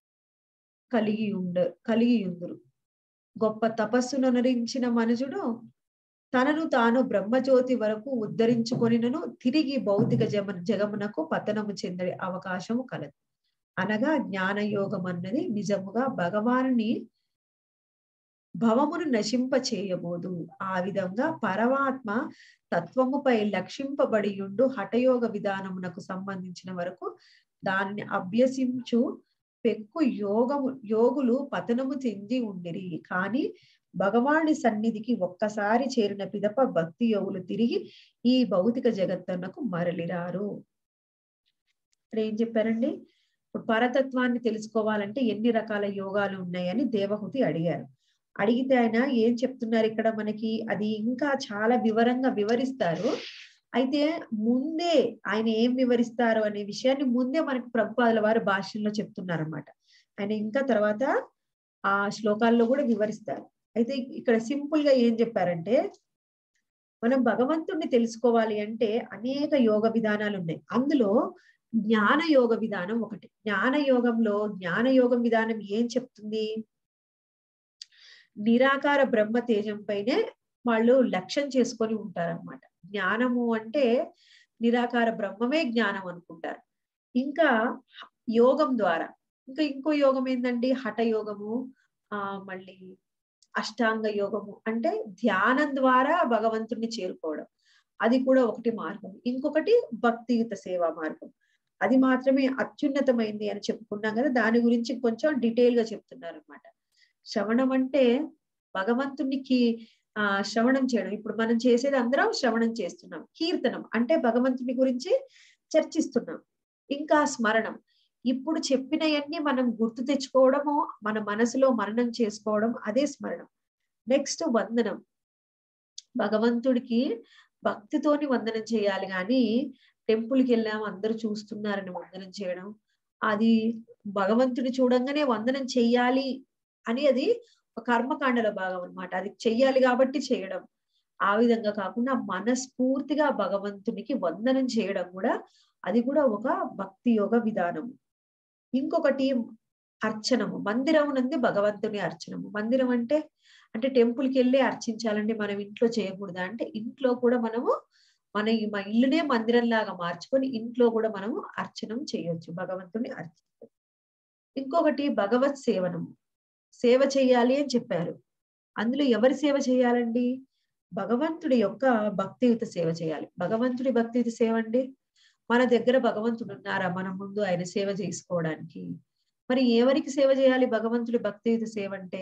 కలిగియుందురు. గొప్ప తపస్సును అనురించిన మనుజుడు తనను తాను బ్రహ్మజ్యోతి వరకు ఉద్ధరించుకొనినను తిరిగి భౌతిక జగమునకు పతనము చెందే అవకాశము కలదు. అనగా జ్ఞాన యోగం అన్నది నిజముగా భగవానుని భవమును నశింప చేయబోదు. ఆ విధంగా పరమాత్మ తత్వముపై లక్షింపబడియుండు హఠయోగ విధానమునకు సంబంధించిన వరకు దానిని అభ్యసించు పెక్కు యోగులు పతనము చెంది ఉండిరి. కానీ భగవాని సన్నిధికి ఒక్కసారి చేరిన పిదప భక్తి యోగులు తిరిగి ఈ భౌతిక జగత్తునకు మరలిరారు. ఇక్కడ ఏం చెప్పారండి? ఇప్పుడు పరతత్వాన్ని తెలుసుకోవాలంటే ఎన్ని రకాల యోగాలు ఉన్నాయని దేవహూతి అడిగారు. అడిగితే ఆయన ఏం చెప్తున్నారు ఇక్కడ మనకి, అది ఇంకా చాలా వివరంగా వివరిస్తారు. అయితే ముందే ఆయన ఏం వివరిస్తారు అనే విషయాన్ని ముందే మనకి ప్రభుపాదుల వారు భాష్యంలో చెప్తున్నారన్నమాట. ఆయన ఇంకా తర్వాత ఆ శ్లోకాల్లో కూడా వివరిస్తారు. అయితే ఇక్కడ సింపుల్ గా ఏం చెప్పారంటే, మనం భగవంతుణ్ణి తెలుసుకోవాలి అంటే అనేక యోగ విధానాలు ఉన్నాయి. అందులో జ్ఞాన యోగ విధానం ఒకటి. జ్ఞాన యోగం విధానం ఏం చెప్తుంది? నిరాకార బ్రహ్మ తేజం పైనే వాళ్ళు లక్ష్యం చేసుకొని ఉంటారన్నమాట. జ్ఞానము అంటే నిరాకార బ్రహ్మమే జ్ఞానం అనుకుంటారు. ఇంకా యోగం ద్వారా ఇంకో యోగం ఏంటండి? హఠ యోగము, మళ్ళీ అష్టాంగ యోగము అంటే ధ్యానం ద్వారా భగవంతుణ్ణి చేరుకోవడం, అది కూడా ఒకటి మార్గం. ఇంకొకటి భక్తియుత సేవా మార్గం, అది మాత్రమే అత్యున్నతమైంది అని చెప్పుకున్నాం కదా. దాని గురించి కొంచెం డీటెయిల్ గా చెప్తున్నారు అనమాట. శ్రవణం అంటే భగవంతునికి శ్రవణం చేయడం. ఇప్పుడు మనం చేసేది అందరం శ్రవణం చేస్తున్నాం. కీర్తనం అంటే భగవంతుని గురించి చర్చిస్తున్నాం. ఇంకా స్మరణం, ఇప్పుడు చెప్పినవన్నీ మనం గుర్తు తెచ్చుకోవడము, మన మనసులో మననం చేసుకోవడం, అదే స్మరణం. నెక్స్ట్ వందనం, భగవంతుడికి భక్తితోని వందనం చేయాలి. కానీ టెంపుల్కి వెళ్ళాము అందరూ చూస్తున్నారని వందనం చేయడం, అది భగవంతుడి చూడంగానే వందనం చెయ్యాలి అని అది ఒక కర్మకాండలో భాగం అన్నమాట. అది చెయ్యాలి కాబట్టి చేయడం. ఆ విధంగా కాకుండా మనస్ఫూర్తిగా భగవంతునికి వందనం చేయడం కూడా, అది కూడా ఒక భక్తి యోగ విధానము. ఇంకొకటి అర్చనము, మందిరం నందు భగవంతుని అర్చనము. మందిరం అంటే టెంపుల్కి వెళ్ళి అర్చించాలండి, మనం ఇంట్లో చేయకూడదా అంటే ఇంట్లో కూడా మనము మన ఇల్లునే మందిరం లాగా మార్చుకొని ఇంట్లో కూడా మనము అర్చనం చేయొచ్చు, భగవంతుని అర్చించవచ్చు. ఇంకొకటి భగవత్ సేవనము, సేవ చేయాలి అని చెప్పారు. అందులో ఎవరి సేవ చేయాలండి? భగవంతుడి యొక్క భక్తియుత సేవ చేయాలి. భగవంతుడి భక్తియుత సేవ అండి, మన దగ్గర భగవంతుడు ఉన్నారా మన ముందు ఆయన సేవ చేసుకోవడానికి? మరి ఎవరికి సేవ చేయాలి భగవంతుడి భక్తియుత సేవ అంటే?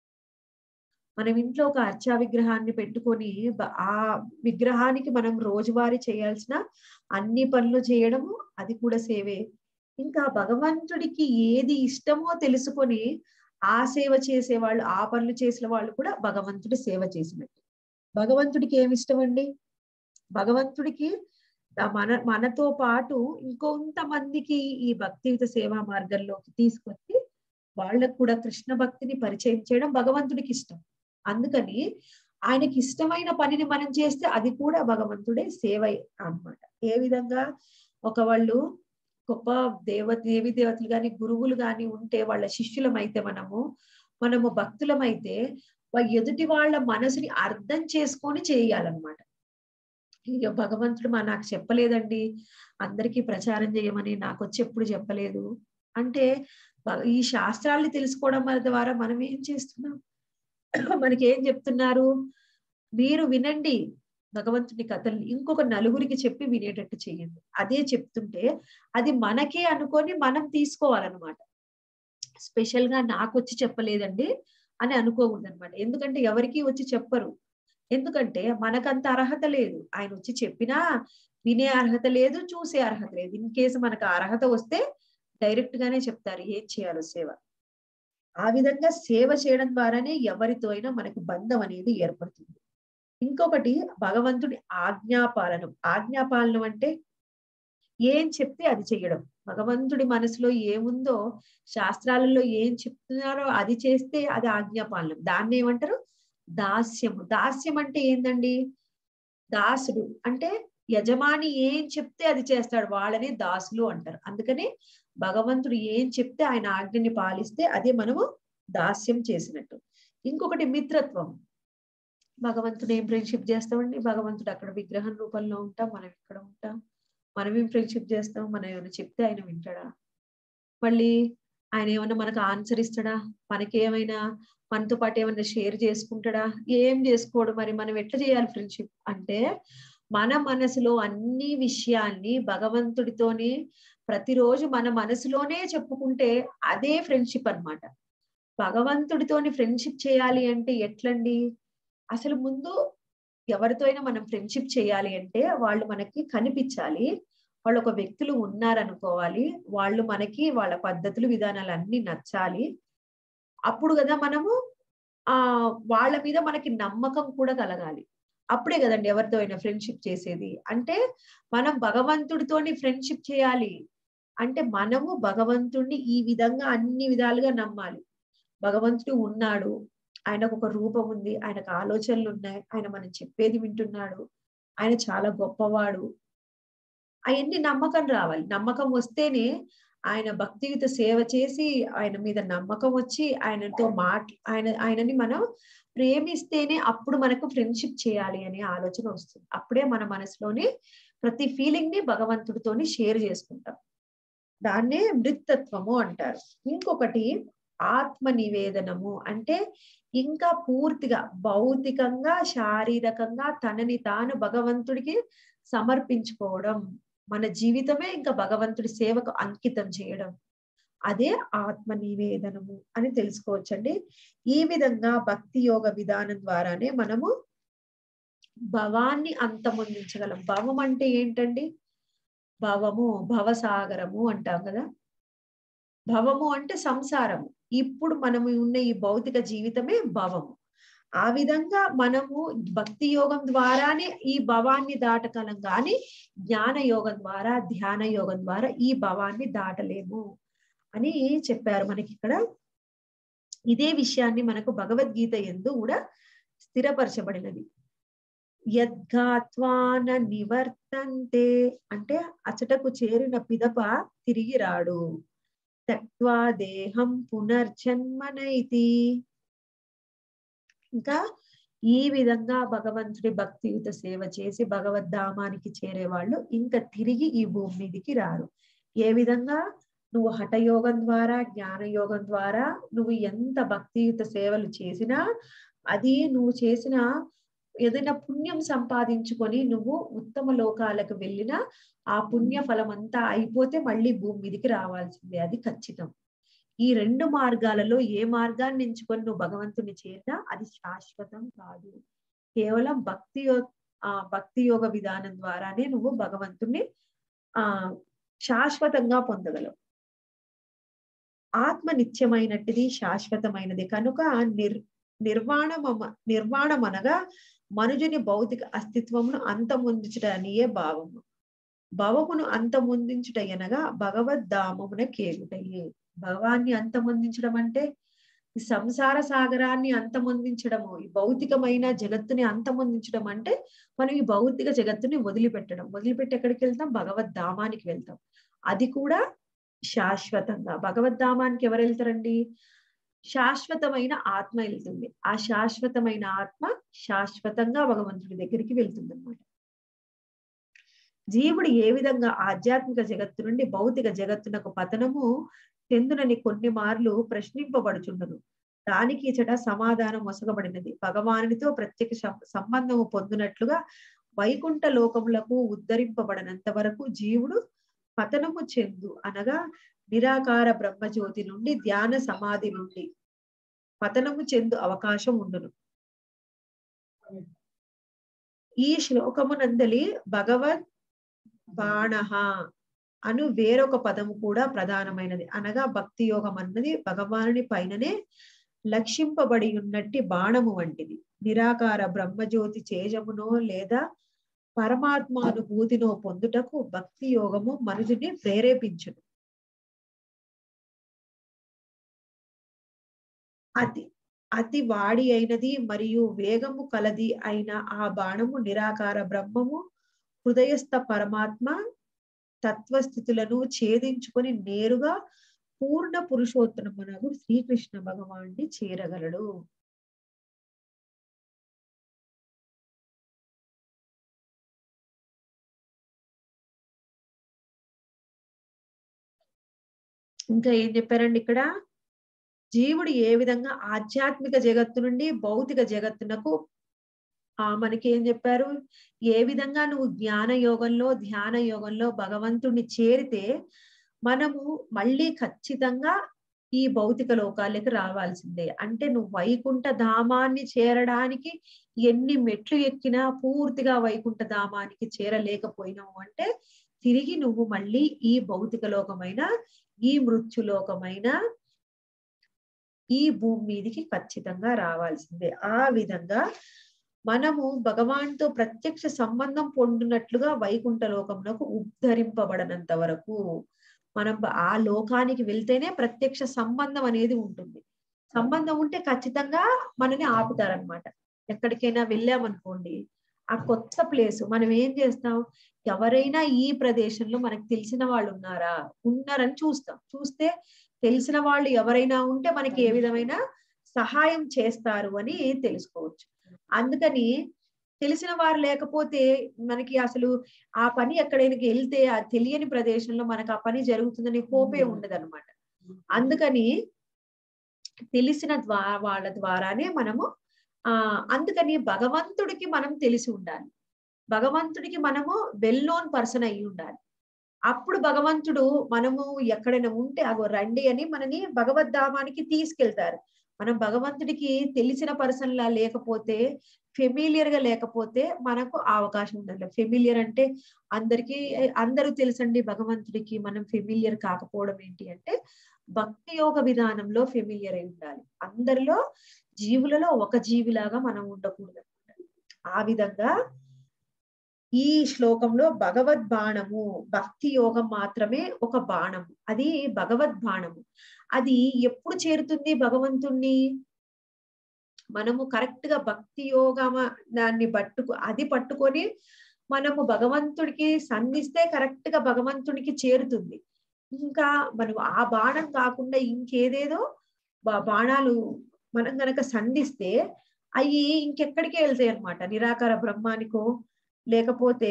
మనం ఇంట్లో ఒక అర్చా విగ్రహాన్ని పెట్టుకొని ఆ విగ్రహానికి మనం రోజువారీ చేయాల్సిన అన్ని పనులు చేయడము, అది కూడా సేవే. ఇంకా భగవంతుడికి ఏది ఇష్టమో తెలుసుకొని ఆ సేవ చేసేవాళ్ళు, ఆ పనులు చేసిన వాళ్ళు కూడా భగవంతుడి సేవ చేసినట్టు. భగవంతుడికి ఏమి ఇష్టం అండి? భగవంతుడికి మనతో పాటు ఇంకొంతమందికి ఈ భక్తియుత సేవా మార్గంలోకి తీసుకొచ్చి వాళ్ళకు కూడా కృష్ణ భక్తిని పరిచయం చేయడం భగవంతుడికి ఇష్టం. అందుకని ఆయనకి ఇష్టమైన పనిని మనం చేస్తే అది కూడా భగవంతుడే సేవ అన్నమాట. ఏ విధంగా వాళ్ళు గొప్ప దేవి దేవతలు గాని గురువులు గాని ఉంటే వాళ్ళ శిష్యులమైతే మనము భక్తులమైతే ఎదుటి వాళ్ళ మనసుని అర్థం చేసుకొని చేయాలన్నమాట. అయ్యో భగవంతుడు నాకు చెప్పలేదండి, అందరికీ ప్రచారం చేయమని నాకు వచ్చి ఎప్పుడు చెప్పలేదు అంటే, ఈ శాస్త్రాల్ని తెలుసుకోవడం ద్వారా మనం ఏం చేస్తున్నాం? మనకి ఏం చెప్తున్నారు? మీరు వినండి భగవంతుని కథల్ని, ఇంకొక నలుగురికి చెప్పి వినేటట్టు చేయండి. అదే చెప్తుంటే అది మనకే అనుకొని మనం తీసుకోవాలన్నమాట. స్పెషల్ గా నాకు వచ్చి చెప్పలేదండి అని అనుకోకూడదు అనమాట. ఎందుకంటే ఎవరికి వచ్చి చెప్పరు, ఎందుకంటే మనకంత అర్హత లేదు. ఆయన వచ్చి చెప్పినా వినే అర్హత లేదు, చూసే అర్హత లేదు. ఇన్ కేసు మనకు అర్హత వస్తే డైరెక్ట్ గానే చెప్తారు ఏం చేయాలో సేవ. ఆ విధంగా సేవ చేయడం ద్వారానే ఎవరితో అయినా మనకు బంధం అనేది ఏర్పడుతుంది. ఇంకొకటి భగవంతుడి ఆజ్ఞాపాలనం. ఆజ్ఞాపాలనం అంటే ఏం చెప్తే అది చెయ్యడం. భగవంతుడి మనసులో ఏముందో, శాస్త్రాలలో ఏం చెప్తున్నారో అది చేస్తే అది ఆజ్ఞాపాలనం. దాన్ని ఏమంటారు? దాస్యము. దాస్యం అంటే ఏందండి? దాసుడు అంటే యజమాని ఏం చెప్తే అది చేస్తాడు, వాళ్ళని దాసులు అంటారు. అందుకని భగవంతుడు ఏం చెప్తే ఆయన ఆజ్ఞని పాలిస్తే అదే మనము దాస్యం చేసినట్టు. ఇంకొకటి మిత్రత్వం. భగవంతుడు ఏం ఫ్రెండ్షిప్ చేస్తామండి? భగవంతుడు అక్కడ విగ్రహం రూపంలో ఉంటాం, మనం ఇక్కడ ఉంటాం. మనం ఏం ఫ్రెండ్షిప్ చేస్తాం? మనం ఏమైనా చెప్తే ఆయన వింటాడా? మళ్ళీ ఆయన ఏమైనా మనకు ఆన్సర్ ఇస్తాడా? మనకేమైనా మనతో పాటు ఏమైనా షేర్ చేసుకుంటాడా? ఏం చేసుకోడు. మరి మనం ఎట్లా చేయాలి ఫ్రెండ్షిప్ అంటే, మన మనసులో అన్ని విషయాల్ని భగవంతుడితోనే ప్రతిరోజు మన మనసులోనే చెప్పుకుంటే అదే ఫ్రెండ్షిప్ అన్నమాట. భగవంతుడితోని ఫ్రెండ్షిప్ చేయాలి అంటే ఎట్లండి? అసలు ముందు ఎవరితో అయినా మనం ఫ్రెండ్షిప్ చేయాలి అంటే వాళ్ళు మనకి కనిపించాలి. వాళ్ళు ఒక వ్యక్తులు ఉన్నారనుకోవాలి. వాళ్ళు మనకి వాళ్ళ పద్ధతులు, విధానాలు అన్ని నచ్చాలి. అప్పుడు కదా మనము వాళ్ళ మీద మనకి నమ్మకం కూడా కలగాలి. అప్పుడే కదండి ఎవరితో అయినా ఫ్రెండ్షిప్ చేసేది. అంటే మనం భగవంతుడితోని ఫ్రెండ్షిప్ చేయాలి అంటే మనము భగవంతుడిని ఈ విధంగా అన్ని విధాలుగా నమ్మాలి. భగవంతుడు ఉన్నాడు, ఆయనకు ఒక రూపం ఉంది, ఆయనకు ఆలోచనలు ఉన్నాయి, ఆయన మనం చెప్పేది వింటున్నాడు, ఆయన చాలా గొప్పవాడు. అవన్నీ నమ్మకం రావాలి. నమ్మకం వస్తేనే ఆయన భక్తియుత సేవ చేసి ఆయన మీద నమ్మకం వచ్చి ఆయనతో ఆయనని మనం ప్రేమిస్తేనే అప్పుడు మనకు ఫ్రెండ్షిప్ చేయాలి అనే ఆలోచన వస్తుంది. అప్పుడే మన మనసులోని ప్రతి ఫీలింగ్ ని భగవంతుడితోని షేర్ చేసుకుంటాం. దాన్నే మృత్తత్వము అంటారు. ఇంకొకటి ఆత్మ నివేదనము అంటే ఇంకా పూర్తిగా భౌతికంగా, శారీరకంగా తనని తాను భగవంతుడికి సమర్పించుకోవడం. మన జీవితమే ఇంకా భగవంతుడి సేవకు అంకితం చేయడం. అదే ఆత్మ నివేదనము అని తెలుసుకోవచ్చండి. ఈ విధంగా భక్తి యోగ విధానం ద్వారానే మనము భవాన్ని అంతమొందించగలం. భవం అంటే ఏంటండి? భవము, భవసాగరము అంటాం కదా. భవము అంటే సంసారము. ఇప్పుడు మనము ఉన్న ఈ భౌతిక జీవితమే భవము. ఆ విధంగా మనము భక్తి యోగం ద్వారానే ఈ భవాన్ని దాటగలం, కానీ జ్ఞాన యోగం ద్వారా, ధ్యాన యోగం ద్వారా ఈ భవాన్ని దాటలేము అని చెప్పారు మనకి ఇక్కడ. ఇదే విషయాన్ని మనకు భగవద్గీత యందు కూడా స్థిరపరచబడినది. యద్గాత్వాన నివర్తంతే అంటే అచటకు చేరిన పిదప తిరిగి రాడు. తక్వా దేహం పునర్జన్మనైతి. ఇంకా ఈ విధంగా భగవంతుడి భక్తియుత సేవ చేసి భగవద్ధామానికి చేరేవాళ్ళు ఇంకా తిరిగి ఈ భూమి మీదికి రారు. ఏ విధంగా? నువ్వు హఠయోగం ద్వారా, జ్ఞానయోగం ద్వారా నువ్వు ఎంత భక్తియుత సేవలు చేసినా, అది నువ్వు చేసిన ఏదైనా పుణ్యం సంపాదించుకొని నువ్వు ఉత్తమ లోకాలకు వెళ్ళినా ఆ పుణ్య ఫలం అంతా అయిపోతే మళ్ళీ భూమి మీదికి రావాల్సిందే. అది ఖచ్చితం. ఈ రెండు మార్గాలలో ఏ మార్గాన్ని ఎంచుకొని నువ్వు భగవంతుని చేరినా అది శాశ్వతం కాదు. కేవలం భక్తి యోగ విధానం ద్వారానే నువ్వు భగవంతుని శాశ్వతంగా పొందగలవు. ఆత్మ నిత్యమైనటిది, శాశ్వతమైనది కనుక నిర్వాణం అనగా మనుజుని భౌతిక అస్తిత్వమును అంతమొందించుటనియే భావము. భవమును అంతమొందించుట అనగా భగవద్ధామమున కేగుటయే. భవాన్ని అంతమొందించడం అంటే ఈ సంసార సాగరాన్ని అంతమొందించడము, ఈ భౌతికమైన జగత్తుని అంతమొందించడం అంటే మనం ఈ భౌతిక జగత్తుని వదిలిపెట్టడం. వదిలిపెట్టి ఎక్కడికి వెళ్తాం? భగవద్ధామానికి వెళ్తాం. అది కూడా శాశ్వతంగా. భగవద్ధామానికి ఎవరు వెళ్తారండి? శాశ్వతమైన ఆత్మ వెళ్తుంది. ఆ శాశ్వతమైన ఆత్మ శాశ్వతంగా భగవంతుడి దగ్గరికి వెళ్తుంది అన్నమాట. జీవుడు ఏ విధంగా ఆధ్యాత్మిక జగత్తు నుండి భౌతిక జగత్తునకు పతనము చెందునని కొన్ని మార్లు ప్రశ్నింపబడుచుండును. దానికి ఇచట సమాధానం మొసగబడినది. భగవానునితో ప్రత్యక్ష సంబంధము పొందినట్లుగా వైకుంఠ లోకములకు ఉద్ధరింపబడినంత వరకు జీవుడు పతనము చెందు అనగా నిరాకార బ్రహ్మజ్యోతి నుండి ధ్యాన సమాధి నుండి పతనము చెందు అవకాశం ఉండును. ఈ శ్లోకమునందలి భగవద్ బాణః అను వేరొక పదము కూడా ప్రధానమైనది. అనగా భక్తి యోగం అన్నది భగవానుని పైననే లక్షింపబడి ఉన్నట్టి బాణము వంటిది. నిరాకార బ్రహ్మజ్యోతి తేజమునో లేదా పరమాత్మానుభూతిను పొందుటకు భక్తి యోగము మనుషుని ప్రేరేపించును. అతి వాడి అయినది మరియు వేగము కలది అయిన ఆ బాణము నిరాకార బ్రహ్మము హృదయస్థ పరమాత్మ తత్వస్థితులను ఛేదించుకొని నేరుగా పూర్ణ పురుషోత్తమునకు శ్రీకృష్ణ భగవాన్ని చేరగలడు. ఇంకా ఏం చెప్పారండి ఇక్కడ? జీవుడు ఏ విధంగా ఆధ్యాత్మిక జగత్తు నుండి భౌతిక జగత్తునకు మనకి ఏం చెప్పారు? ఏ విధంగా నువ్వు ధ్యాన యోగంలో భగవంతుడిని చేరితే మనము మళ్ళీ ఖచ్చితంగా ఈ భౌతిక లోకాలకి రావాల్సిందే. అంటే నువ్వు వైకుంఠ ధామాన్ని చేరడానికి ఎన్ని మెట్లు ఎక్కినా పూర్తిగా వైకుంఠ ధామానికి చేరలేకపోయినావు అంటే తిరిగి నువ్వు మళ్ళీ ఈ భౌతిక లోకమైన ఈ మృత్యులోకమైన ఈ భూమి మీదికి ఖచ్చితంగా రావాల్సిందే. ఆ విధంగా మనము భగవాన్తో ప్రత్యక్ష సంబంధం పొందినట్లుగా వైకుంఠ లోకమునకు ఉద్ధరింపబడనంత వరకు మనం ఆ లోకానికి వెళ్తేనే ప్రత్యక్ష సంబంధం అనేది ఉంటుంది. సంబంధం ఉంటే ఖచ్చితంగా మనని ఆపుతారనమాట. ఎక్కడికైనా వెళ్ళామనుకోండి, ఆ కొత్త ప్లేస్ మనం ఏం చేస్తాం? ఎవరైనా ఈ ప్రదేశంలో మనకు తెలిసిన వాళ్ళు ఉన్నారని చూస్తాం. చూస్తే తెలిసిన వాళ్ళు ఎవరైనా ఉంటే మనకి ఏ విధమైన సహాయం చేస్తారు అని తెలుసుకోవచ్చు. అందుకని తెలిసిన వారు లేకపోతే మనకి అసలు ఆ పని ఎక్కడైనా వెళ్తే ఆ తెలియని ప్రదేశంలో మనకు ఆ పని జరుగుతుందని హోపే ఉండదన్నమాట. అందుకని తెలిసిన వాళ్ళ ద్వారానే మనము అందుకని భగవంతుడికి మనం తెలిసి ఉండాలి. భగవంతుడికి మనము వెల్ నోన్ పర్సన్ అయి ఉండాలి. అప్పుడు భగవంతుడు మనము ఎక్కడైనా ఉంటే అగో రండి అని మనని భగవద్ధామానికి తీసుకెళ్తారు. మనం భగవంతుడికి తెలిసిన పర్సన్ లా లేకపోతే, ఫెమిలియర్ గా లేకపోతే మనకు అవకాశం ఉండదు. ఫెమిలియర్ అంటే అందరూ తెలుసండి భగవంతుడికి. మనం ఫెమిలియర్ కాకపోవడం ఏంటి అంటే భక్తి యోగ విధానంలో ఫెమిలియర్ అయి ఉండాలి. అందరిలో జీవులలో ఒక జీవిలాగా మనం ఉండకూడదు. ఆ విధంగా ఈ శ్లోకంలో భగవద్ బాణము, భక్తి యోగం మాత్రమే ఒక బాణము. అది భగవద్ బాణము. అది ఎప్పుడు చేరుతుంది భగవంతుణ్ణి? మనము కరెక్ట్ గా భక్తి యోగం దాన్ని పట్టుకొని మనము భగవంతుడికి సంధిస్తే కరెక్ట్ గా భగవంతుడికి చేరుతుంది. ఇంకా మనం ఆ బాణం కాకుండా ఇంకేదేదో బాణాలు మనం గనక సంధిస్తే అవి ఇంకెక్కడికి వెళ్తాయి అనమాట. నిరాకార బ్రహ్మానికో లేకపోతే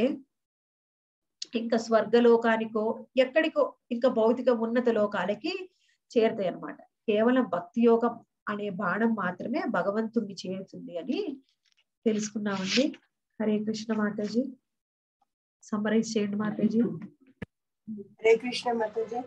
ఇంకా స్వర్గలోకానికో ఎక్కడికో ఇంకా భౌతిక ఉన్నత లోకాలకి చేరుతాయి అన్నమాట. కేవలం భక్తి యోగం అనే బాణం మాత్రమే భగవంతుణ్ణి చేరుతుంది అని తెలుసుకున్నామండి. హరే కృష్ణ మాతాజీ. సమ్మరైజ్ చేయండి మాతాజీ. హరే కృష్ణ మాతాజీ.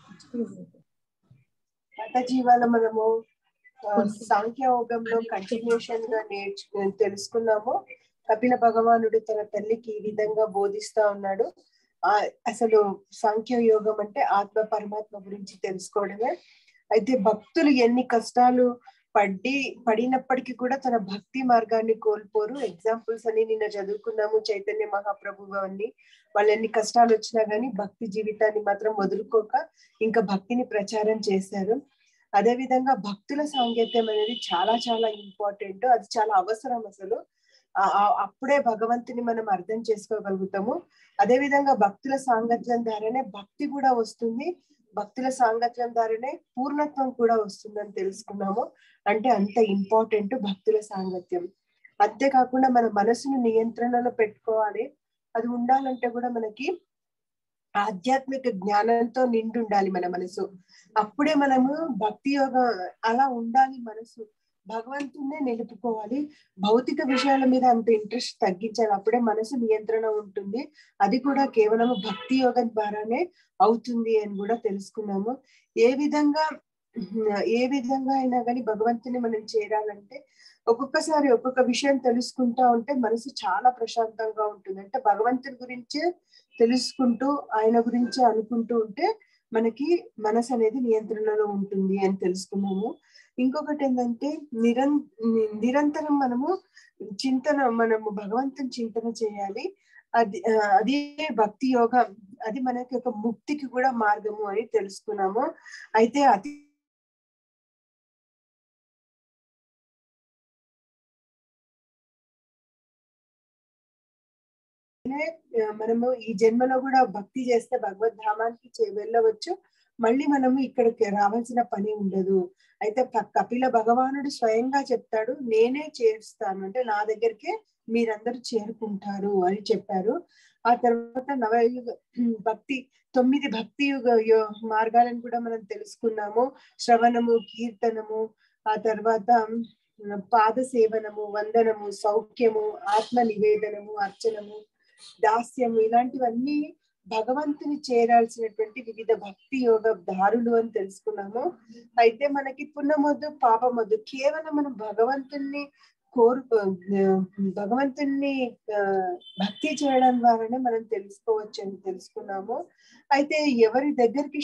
మాతాజీ ఇవాళ మనము సాంఖ్యయోగంలో కంటిన్యూషన్ గా తెలుసుకున్నాము. కపిల భగవానుడు తన తల్లికి ఈ విధంగా బోధిస్తా ఉన్నాడు. అసలు సాంఖ్య యోగం అంటే ఆత్మ పరమాత్మ గురించి తెలుసుకోవడమే. అయితే భక్తులు ఎన్ని కష్టాలు పడినప్పటికీ కూడా తన భక్తి మార్గాన్ని కోల్పోరు. ఎగ్జాంపుల్స్ అని నిన్న చదువుకున్నాము. చైతన్య మహాప్రభు అన్ని వాళ్ళు ఎన్ని కష్టాలు వచ్చినా గానీ భక్తి జీవితాన్ని మాత్రం వదులుకోక ఇంకా భక్తిని ప్రచారం చేశారు. అదే విధంగా భక్తుల సాంగత్యం అనేది చాలా చాలా ఇంపార్టెంట్. అది చాలా అవసరం. అసలు అప్పుడే భగవంతుని మనం అర్థం చేసుకోగలుగుతాము. అదే విధంగా భక్తుల సాంగత్యం ద్వారానే భక్తి కూడా వస్తుంది. భక్తుల సాంగత్యం ద్వారానే పూర్ణత్వం కూడా వస్తుందని తెలుసుకున్నాము. అంటే అంత ఇంపార్టెంట్ భక్తుల సాంగత్యం. అంతేకాకుండా మన మనసును నియంత్రణలో పెట్టుకోవాలి. అది ఉండాలంటే కూడా మనకి ఆధ్యాత్మిక జ్ఞానంతో నిండి ఉండాలి మన మనసు. అప్పుడే మనము భక్తి యోగం అలా ఉండాలి. మనసు భగవంతున్నే నిలుపుకోవాలి. భౌతిక విషయాల మీద అంత ఇంట్రెస్ట్ తగ్గించాలి. అప్పుడే మనసు నియంత్రణ ఉంటుంది. అది కూడా కేవలం భక్తి యోగం ద్వారానే అవుతుంది అని కూడా తెలుసుకున్నాము. ఏ విధంగా అయినా కానీ భగవంతుని మనం చేరాలంటే ఒక్కొక్కసారి ఒక్కొక్క విషయం తెలుసుకుంటా ఉంటే మనసు చాలా ప్రశాంతంగా ఉంటుంది. అంటే భగవంతుని గురించే తెలుసుకుంటూ ఆయన గురించే అనుకుంటూ ఉంటే మనకి మనసు అనేది నియంత్రణలో ఉంటుంది అని తెలుసుకున్నాము. ఇంకొకటి ఏంటంటే నిరంతరం మనము భగవంతుని చింతన చేయాలి. అది భక్తి యోగం, అది మనకి ఒక ముక్తికి కూడా మార్గము అని తెలుసుకున్నాము. అయితే అతి మనము ఈ జన్మలో కూడా భక్తి చేస్తే భగవద్ధామానికి వెళ్ళవచ్చు. మళ్ళీ మనము ఇక్కడికి రావాల్సిన పని ఉండదు. అయితే కపిల భగవానుడు స్వయంగా చెప్తాడు, నేనే చేరుస్తాను, అంటే నా దగ్గరికే మీరందరూ చేరుకుంటారు అని చెప్పారు. ఆ తర్వాత నవయుగ భక్తి 9 భక్తి యుగ మార్గాలను కూడా మనం తెలుసుకున్నాము. శ్రవణము, కీర్తనము, ఆ తర్వాత పాద సేవనము, వందనము, సౌఖ్యము, ఆత్మ నివేదనము, అర్చనము, దాస్యము, ఇలాంటివన్నీ భగవంతుని చేరాల్సినటువంటి వివిధ భక్తి యోగ దారులు అని తెలుసుకున్నాము. అయితే మనకి పుణ్యమొద్దు పాపమొద్దు, కేవలం మనం భగవంతుని భగవంతుని భక్తి చేయడం ద్వారానే మనం తెలుసుకోవచ్చు అని తెలుసుకున్నాము. అయితే ఎవరి దగ్గరికి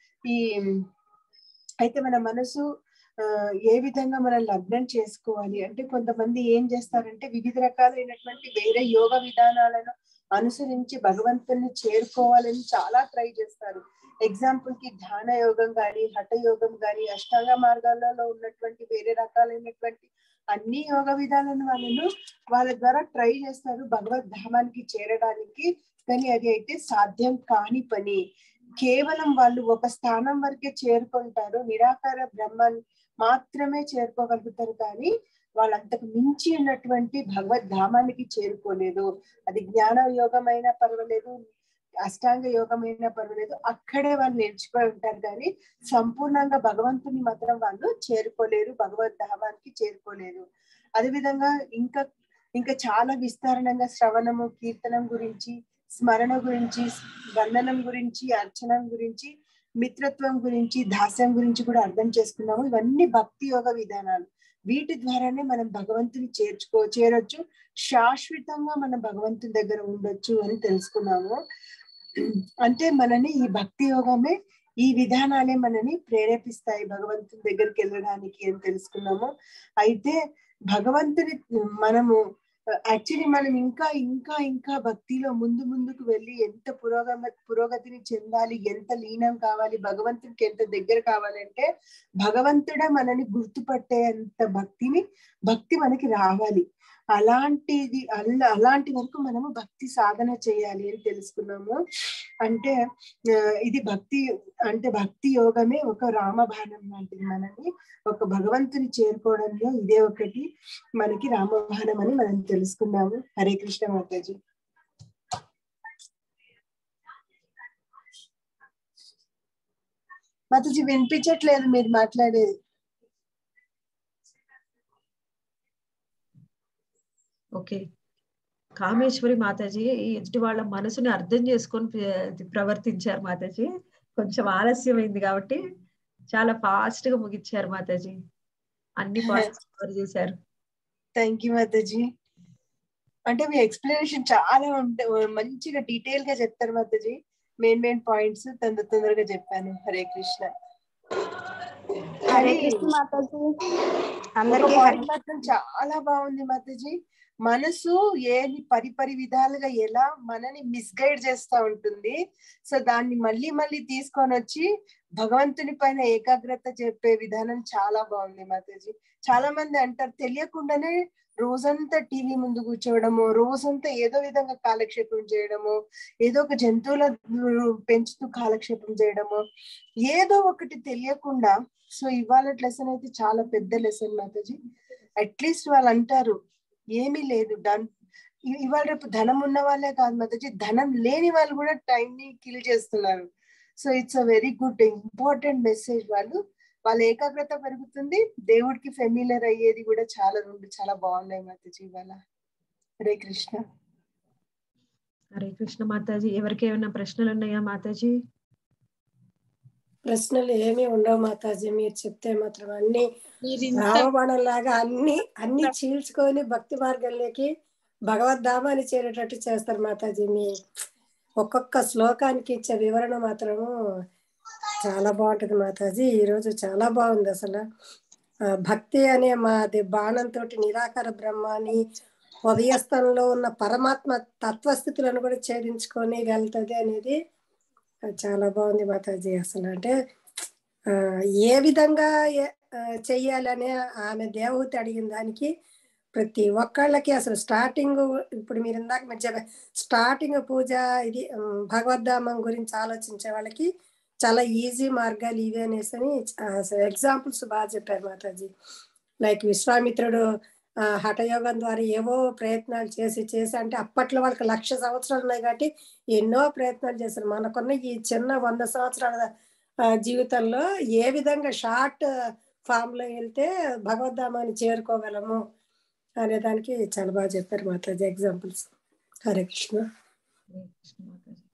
అయితే మన మనసు ఏ విధంగా మనం లగ్నం చేసుకోవాలి అంటే, కొంతమంది ఏం చేస్తారంటే వివిధ రకాలైనటువంటి వేరే యోగ విధానాలను అనుసరించి భగవంతుని చేరుకోవాలని చాలా ట్రై చేస్తారు. ఎగ్జాంపుల్ కి ధ్యాన యోగం కానీ, హఠ యోగం కానీ, అష్టాంగ మార్గాలలో ఉన్నటువంటి వేరే రకాలైనటువంటి అన్ని యోగ విధానాలను వాళ్ళ ద్వారా ట్రై చేస్తారు భగవద్ధామానికి చేరడానికి. కానీ అది అయితే సాధ్యం కాని పని. కేవలం వాళ్ళు ఒక స్థానం వరకే చేరుకుంటారు, నిరాకార బ్రహ్మాన్ని మాత్రమే చేరుకోగలుగుతారు, కానీ వాళ్ళంతకు మించి ఉన్నటువంటి భగవద్ధామానికి చేరుకోలేదు. అది జ్ఞాన యోగమైనా పర్వాలేదు, అష్టాంగ యోగమైనా పర్వాలేదు, అక్కడే వాళ్ళు నేర్చుకొని ఉంటారు, కానీ సంపూర్ణంగా భగవంతుని మాత్రం వాళ్ళు చేరుకోలేరు, భగవద్ధామానికి చేరుకోలేరు. అదేవిధంగా ఇంకా చాలా విస్తరణంగా శ్రవణము, కీర్తనం గురించి, స్మరణ గురించి, వందనం గురించి, అర్చనం గురించి, మిత్రత్వం గురించి, దాస్యం గురించి కూడా అర్థం చేసుకున్నాము. ఇవన్నీ భక్తి యోగ విధానాలు. వీటి ద్వారానే మనం భగవంతుని చేరొచ్చు, శాశ్వతంగా మనం భగవంతుని దగ్గర ఉండొచ్చు అని తెలుసుకున్నాము. అంటే మనని ఈ భక్తి యోగమే, ఈ విధానాలే మనని ప్రేరేపిస్తాయి భగవంతుని దగ్గరికి వెళ్ళడానికి అని తెలుసుకున్నాము. అయితే భగవంతుని యాక్చువల్లీ మనం ఇంకా భక్తిలో ముందుకు వెళ్ళి ఎంత పురోగతిని చెందాలి, ఎంత లీనం కావాలి, భగవంతుడికి ఎంత దగ్గర కావాలంటే భగవంతుడే మనని గుర్తుపట్టేంత భక్తి మనకి రావాలి. అలాంటి వరకు మనము భక్తి సాధన చేయాలి అని తెలుసుకున్నాము. అంటే ఇది భక్తి యోగమే ఒక రామబాణం లాంటిది. మనని ఒక భగవంతుని చేరుకోవడంలో ఇదే ఒకటి మనకి రామబాణం అని మనం తెలుసుకున్నాము. హరే కృష్ణ మాతాజీ. మాతాజీ వినిపించట్లేదు మీరు మాట్లాడేది. ఓకే, కామేశ్వరి మాతాజీ ఎదుటి వాళ్ళ మనసుని అర్థం చేసుకొని ప్రవర్తించారు మాతాజీ. కొంచెం ఆలస్యమైంది కాబట్టి చాలా ఫాస్ట్ గా ముగించారు మాతాజీ, అన్ని పాయింట్స్ కవర్ చేశారు. థ్యాంక్ యూ మాతాజీ. అంటే మీ ఎక్స్ప్లెనేషన్ చాలా మంచిగా డీటెయిల్ గా చెప్తారు మాతాజీ. మెయిన్ పాయింట్స్ తొందరగా చెప్పాను. హరే కృష్ణ. హరే కృష్ణ మాతాజీ. అందరికీ మాత్రం చాలా బాగుంది మాతాజీ. మనసు ఏది పరిపరి విధాలుగా ఎలా మనని మిస్గైడ్ చేస్తా ఉంటుంది. సో దాన్ని మళ్ళీ తీసుకొని వచ్చి భగవంతుని పైన ఏకాగ్రత చెప్పే విధానం చాలా బాగుంది మాతాజీ. చాలా మంది అంటారు తెలియకుండానే రోజంతా టీవీ ముందు కూర్చోవడము, రోజంతా ఏదో విధంగా కాలక్షేపం చేయడము, ఏదో ఒక జంతువుల పెంచుతూ కాలక్షేపం చేయడము, ఏదో ఒకటి తెలియకుండా. సో ఇవాళ లెసన్ అయితే చాలా పెద్ద లెసన్ మాతాజీ. అట్లీస్ట్ వాళ్ళు అంటారు ఏమీ లేదు, ఇవాళ రేపు ధనం ఉన్న వాళ్ళే కాదు మాతాజీ, ధనం లేని వాళ్ళు కూడా టైం ని కిల్ చేస్తున్నారు. So it's a very good important message. వాళ్ళ ఏకాగ్రత పెరుగుతుంది, దేవుడికి ఫెమిలియర్ అయ్యేది కూడా చాలా బాగున్నాయి మాతాజీ ఇవాళ. హరే కృష్ణ. హరే కృష్ణ మాతాజీ. ఎవరికి ఏమైనా ప్రశ్నలు ఉన్నాయా మాతాజీ? ప్రశ్నలు ఏమీ ఉండవు మాతాజీ. మీరు చెప్తే మాత్రం అన్ని రామబాణం లాగా అన్ని చీల్చుకొని భక్తి మార్గంలోకి భగవద్ధామాన్ని చేరేటట్టు చేస్తారు మాతాజీ. మీ ఒక్కొక్క శ్లోకానికి ఇచ్చే వివరణ మాత్రము చాలా బాగుంటుంది మాతాజీ. ఈరోజు చాలా బాగుంది. అసలు భక్తి అనే మాది బాణంతో నిరాకార బ్రహ్మాన్ని ఉదయస్థానంలో ఉన్న పరమాత్మ తత్వస్థితులను కూడా ఛేదించుకొని వెళ్తుంది అనేది చాలా బాగుంది మాతాజీ. అసలు అంటే ఏ విధంగా చెయ్యాలని ఆమె దేవహూతి అడిగిన దానికి ప్రతి ఒక్కళ్ళకి అసలు స్టార్టింగ్, ఇప్పుడు మీరు ఇందాక మీరు చెప్పారు స్టార్టింగ్ పూజ ఇది భగవద్ధామం గురించి ఆలోచించే వాళ్ళకి చాలా ఈజీ మార్గాలు ఇవి అనేసి అసలు ఎగ్జాంపుల్స్ బాగా చెప్పారు మాతాజీ. లైక్ విశ్వామిత్రుడు హఠయోగం ద్వారా ఏవో ప్రయత్నాలు చేసి అంటే అప్పట్లో వాళ్ళకి 1,00,000 సంవత్సరాలు ఉన్నాయి కాబట్టి ఎన్నో ప్రయత్నాలు చేశారు. మనకున్న ఈ చిన్న 100 సంవత్సరాల జీవితంలో ఏ విధంగా షార్ట్ ఫామ్ లో వెళ్తే భగవద్ధామాన్ని చేరుకోగలము అనే దానికి చాలా బాగా చెప్పారు మాతాజీ ఎగ్జాంపుల్స్. హరే కృష్ణ.